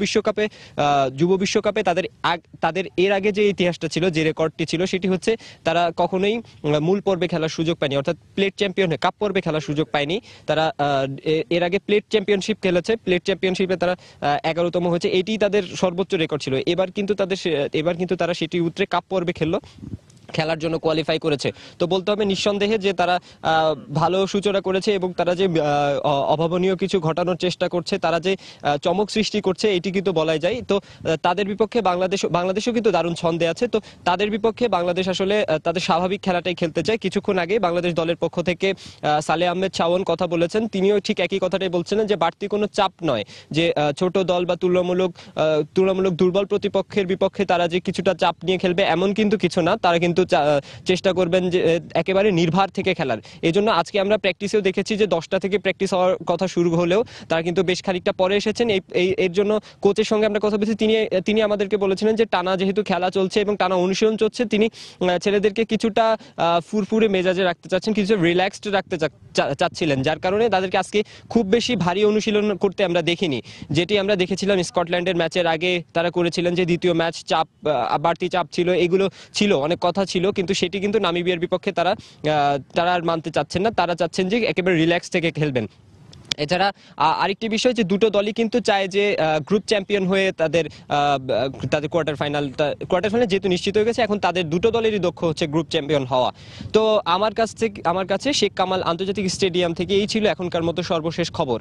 বিশ্বকাপে তাদের এর আগে যে ইতিহাসটা ছিল, যে রেকর্ডটি ছিল, সেটি হচ্ছে তারা কখনোই মূল পর্বে খেলার সুযোগ পায়নি, অর্থাৎ প্লেট চ্যাম্পিয়ন কাপ পর্বে খেলার সুযোগ পায়নি। তারা এর আগে প্লেট চ্যাম্পিয়নশিপ খেলেছে, প্লেট চ্যাম্পিয়নশিপে তারা 11তম হয়েছে, এটি তাদের সর্বোচ্চ রেকর্ড ছিল। এবার কিন্তু তারা সেটি উতরে কাপ পর্বে খেলার জন্য কোয়ালিফাই করেছে। তো বলতে হবে নিঃসন্দেহে যে তারা ভালো সূচনা করেছে এবং তারা যে অভাবনীয় কিছু ঘটানোর চেষ্টা করছে, তারা যে চমক সৃষ্টি করছে, এটি কিন্তু বলাই যায়। তো তাদের বিপক্ষে বাংলাদেশও কিন্তু দারুণ ছন্দে আছে। তো তাদের বিপক্ষে বাংলাদেশ আসলে তাদের স্বাভাবিক খেলাটাই খেলতে চায়। কিছুক্ষণ আগে বাংলাদেশ দলের পক্ষ থেকে সালেহ আহমেদ শাওন কথা বলেছেন, তিনিও ঠিক একই কথাটাই বলছিলেন যে বাড়তি কোনো চাপ নয়, যে ছোট দল বা তুলনামূলক দুর্বল প্রতিপক্ষের বিপক্ষে তারা যে কিছুটা চাপ নিয়ে খেলবে এমন কিন্তু কিছু না। তারা কিন্তু চেষ্টা করবেন যে একেবারে নির্ভার থেকে খেলার। এই জন্য আজকে আমরা প্র্যাকটিসেও দেখেছি যে 10টা থেকে প্র্যাকটিস হওয়ার কথা শুরু হলেও তারা কিন্তু বেশ খানিকটা পরে এসেছেন। এর জন্য কোচের সঙ্গে আমরা কথা বলেছি, তিনি আমাদেরকে বলেছিলেন যে টানা যেহেতু খেলা চলছে এবং টানা অনুশীলন চলছে, তিনি ছেলেদেরকে কিছুটা ফুরফুরে মেজাজে রাখতে চাচ্ছেন, কিছু রিল্যাক্সড রাখতে চাচ্ছিলেন, যার কারণে তাদেরকে আজকে খুব বেশি ভারী অনুশীলন করতে আমরা দেখিনি। যেটি আমরা দেখেছিলাম স্কটল্যান্ডের ম্যাচের আগে তারা করেছিলেন, যে দ্বিতীয় ম্যাচ বাড়তি চাপ ছিল, এগুলো ছিল, অনেক কথা ছিল, কিন্তু সেটি কিন্তু নামিবিয়ার বিপক্ষে তারা আর মানতে চাচ্ছেন না। তারা চাচ্ছেন যে একেবারে রিল্যাক্স থেকে খেলবেন। এছাড়া আরেকটি বিষয় যে দুটো দলই কিন্তু চায় যে গ্রুপ চ্যাম্পিয়ন হয়ে তাদের কোয়ার্টার ফাইনাল যেহেতু নিশ্চিত হয়ে গেছে, এখন তাদের দুটো দলেরই লক্ষ্য হচ্ছে গ্রুপ চ্যাম্পিয়ন হওয়া। তো আমার কাছে শেখ কামাল আন্তর্জাতিক স্টেডিয়াম থেকে এই ছিল এখনকার মতো সর্বশেষ খবর।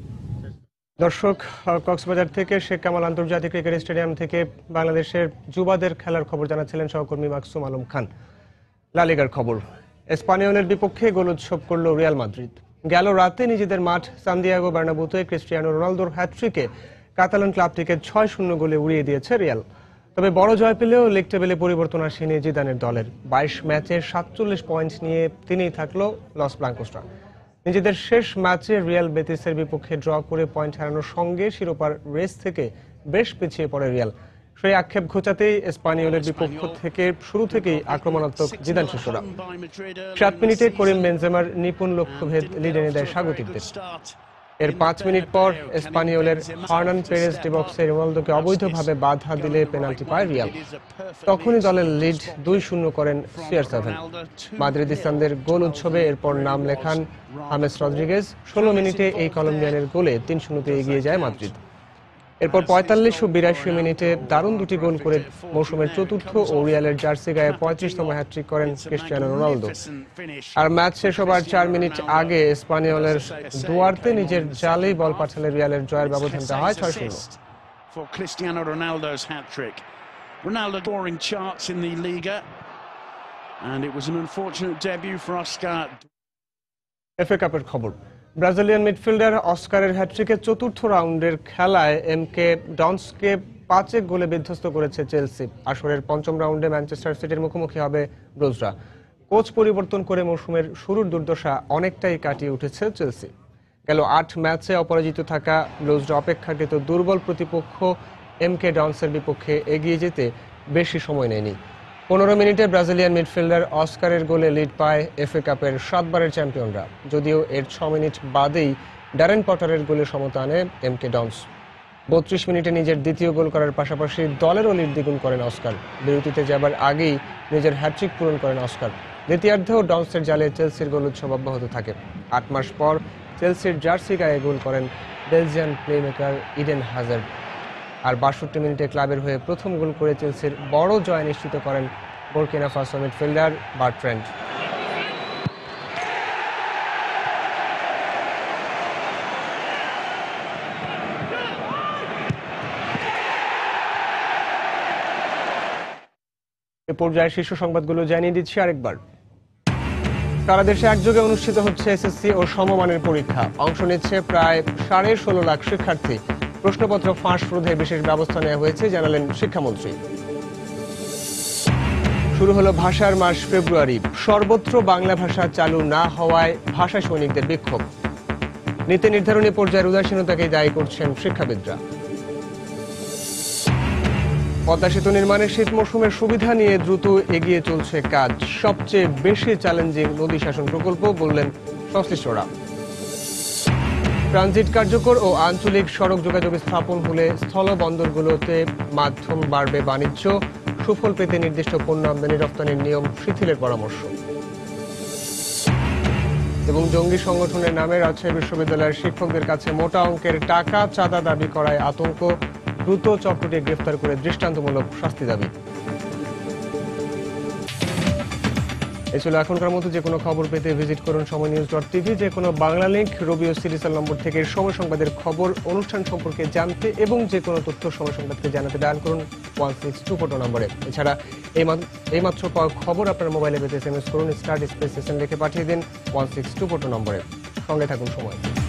দর্শক, কক্সবাজার থেকে শেখ কামাল আন্তর্জাতিক ক্রিকেট স্টেডিয়াম থেকে বাংলাদেশের যুবাদের খেলার খবর জানাচ্ছিলেন সহকর্মী মাকসুম আলম খান। লা লিগার খবর। এসপানিওলের বিপক্ষে গোল উৎসব করল রিয়াল মাদ্রিদ। গেল রাতে নিজেদের মাঠ সান্তিয়াগো বার্নাব্যুতে ক্রিস্টিয়ানো রোনালদোর হ্যাটট্রিকে কাতালান ক্লাবটিকে 6-0 গোলে উড়িয়ে দিয়েছে রিয়াল। তবে বড় জয় পেলেও লিগ টেবিলে পরিবর্তন আসেনি জিদানের দলের। 22 ম্যাচে 47 পয়েন্ট নিয়ে তিনিই থাকলো লস ব্লাঙ্কোসরা। নিজেদের শেষ ম্যাচে রিয়াল বেতিসের বিপক্ষে ড্র করে পয়েন্ট হারানোর সঙ্গে শিরোপার রেস থেকে বেশ পিছিয়ে পড়ে রিয়াল। সেই আক্ষেপ ঘোচাতেই এসপানিওলের বিপক্ষ থেকে শুরু থেকেই আক্রমণাত্মক জিদান শিশুরা। 7 মিনিটে করিম বেনজেমার নিপুণ লক্ষ্যভেদ লিড এনে দেয় স্বাগতিকদের। এর 5 মিনিট পর এসপানিওলের হার্নান পেরেজ ডিবক্সে রোনালদোকে অবৈধভাবে বাধা দিলে পেনাল্টি পায় রিয়াল। তখনই দলের লিড 2-0 করেন CR7। মাদ্রিদিস্তানদের গোল উৎসবে এরপর নাম লেখান হামেস রদ্রিগেজ। 16 মিনিটে এই কলম্বিয়ানের গোলে 3-0 এগিয়ে যায় মাদ্রিদ। এরপর 45 ও 82 মিনিটে দারুণ দুটি গোল করে মৌসুমের চতুর্থ ও রিয়ালের জার্সি গায়ে 35তম হ্যাটট্রিক করেন ক্রিস্টিয়ানো রোনালদো। আর ম্যাচ শেষ হবার 4 মিনিট আগে এসপানিওলের দুয়ার্তে নিজের জালেই বল পাঠালে রিয়ালের জয়ের ব্যবধানটা হয় 6-0। Cristiano Ronaldo's hat-trick. Ronaldo scoring charts in the Liga, and it was an unfortunate debut for Oscar. FA কাপের খবর। ব্রাজিলিয়ান মিডফিল্ডার অস্কারের হ্যাটট্রিকের চতুর্থ রাউন্ডের খেলায় এমকে ডনসকে 5 গোলে বিধ্বস্ত করেছে চেলসি। আসরের পঞ্চম রাউন্ডে ম্যানচেস্টার সিটির মুখোমুখি হবে ব্লুজরা। কোচ পরিবর্তন করে মৌসুমের শুরুর দুর্দশা অনেকটাই কাটিয়ে উঠেছে চেলসি। গেল 8 ম্যাচে অপরাজিত থাকা ব্লুজরা অপেক্ষাকৃত দুর্বল প্রতিপক্ষ এমকে ডনসের বিপক্ষে এগিয়ে যেতে বেশি সময় নেয়নি। 15 মিনিটে ব্রাজিলিয়ান মিডফিল্ডার অস্কারের গোলে লিড পায় FA কাপের 7 বারের চ্যাম্পিয়নরা। যদিও এর 6 মিনিট বাদেই ড্যারেন পটারের গোলে সমতা আনে এমকে ডনস। 32 মিনিটে নিজের দ্বিতীয় গোল করার পাশাপাশি দলেরও লিড দ্বিগুণ করেন অস্কার। বিরতিতে যাবার আগেই নিজের হ্যাটট্রিক পূরণ করেন অস্কার। দ্বিতীয়ার্ধেও ডনসের জালে চেলসির গোল উৎসব অব্যাহত থাকে। 8 মাস পর চেলসির জার্সি গায়ে গোল করেন বেলজিয়ান প্লেমেকার ইডেন হাজার্ড। আর 62 মিনিটে ক্লাবের হয়ে প্রথম গোল করে চেলসির বড় জয় নিশ্চিত করেন বুর্কিনা ফাসো মিডফিল্ডার বার্ট্রান্ড। এ পর্যায়ে শীর্ষ সংবাদগুলো জানিয়ে দিচ্ছি আরেকবার। সারা দেশে একযোগে অনুষ্ঠিত হচ্ছে এসএসসি ও সমমানের পরীক্ষা। অংশ নিচ্ছে প্রায় 16.5 লাখ শিক্ষার্থী। প্রশ্নপত্র ফাঁস রোধে বিশেষ ব্যবস্থা নেওয়া হয়েছে জানালেন শিক্ষামন্ত্রী। শুরু হলো ভাষার মাস ফেব্রুয়ারি। সর্বত্র বাংলা ভাষা চালু না হওয়ায় ভাষা সৈনিকদের বিক্ষোভ। নীতি নির্ধারণী পর্যায়ের উদাসীনতাকে দায়ী করছেন শিক্ষাবিদরা। পদ্মা সেতু নির্মাণের শীত মৌসুমের সুবিধা নিয়ে দ্রুত এগিয়ে চলছে কাজ। সবচেয়ে বেশি চ্যালেঞ্জিং নদী শাসন প্রকল্প বললেন সংশ্লিষ্টরা। ট্রানজিট কার্যকর ও আঞ্চলিক সড়ক যোগাযোগ স্থাপন হলে স্থল বন্দরগুলোতে মাধ্যম বাড়বে বাণিজ্য। সুফল পেতে নির্দিষ্ট পণ্য আমদানি রপ্তানির নিয়ম শিথিলের পরামর্শ। এবং জঙ্গি সংগঠনের নামে রাজশাহী বিশ্ববিদ্যালয়ের শিক্ষকদের কাছে মোটা অঙ্কের টাকা চাঁদা দাবি করায় আতঙ্ক। দ্রুত চক্রটি গ্রেফতার করে দৃষ্টান্তমূলক শাস্তি দাবি। এ ছিল এখনকার মতো। যে কোনো খবর পেতে ভিজিট করুন সময়নিউজ.tv। যে কোনো বাংলা লিংক, রবি ও সিরিয়াল নম্বর থেকে সময় সংবাদের খবর, অনুষ্ঠান সম্পর্কে জানতে এবং যে কোনো তথ্য সময় সংবাদকে জানাতে ডায়াল করুন 16242 নম্বরে। এছাড়া এইমাত্র পাওয়া খবর আপনার মোবাইলে পেতে SMS করুন *SN লিখে পাঠিয়ে দিন 16242 নম্বরে। সঙ্গে থাকুন সময়।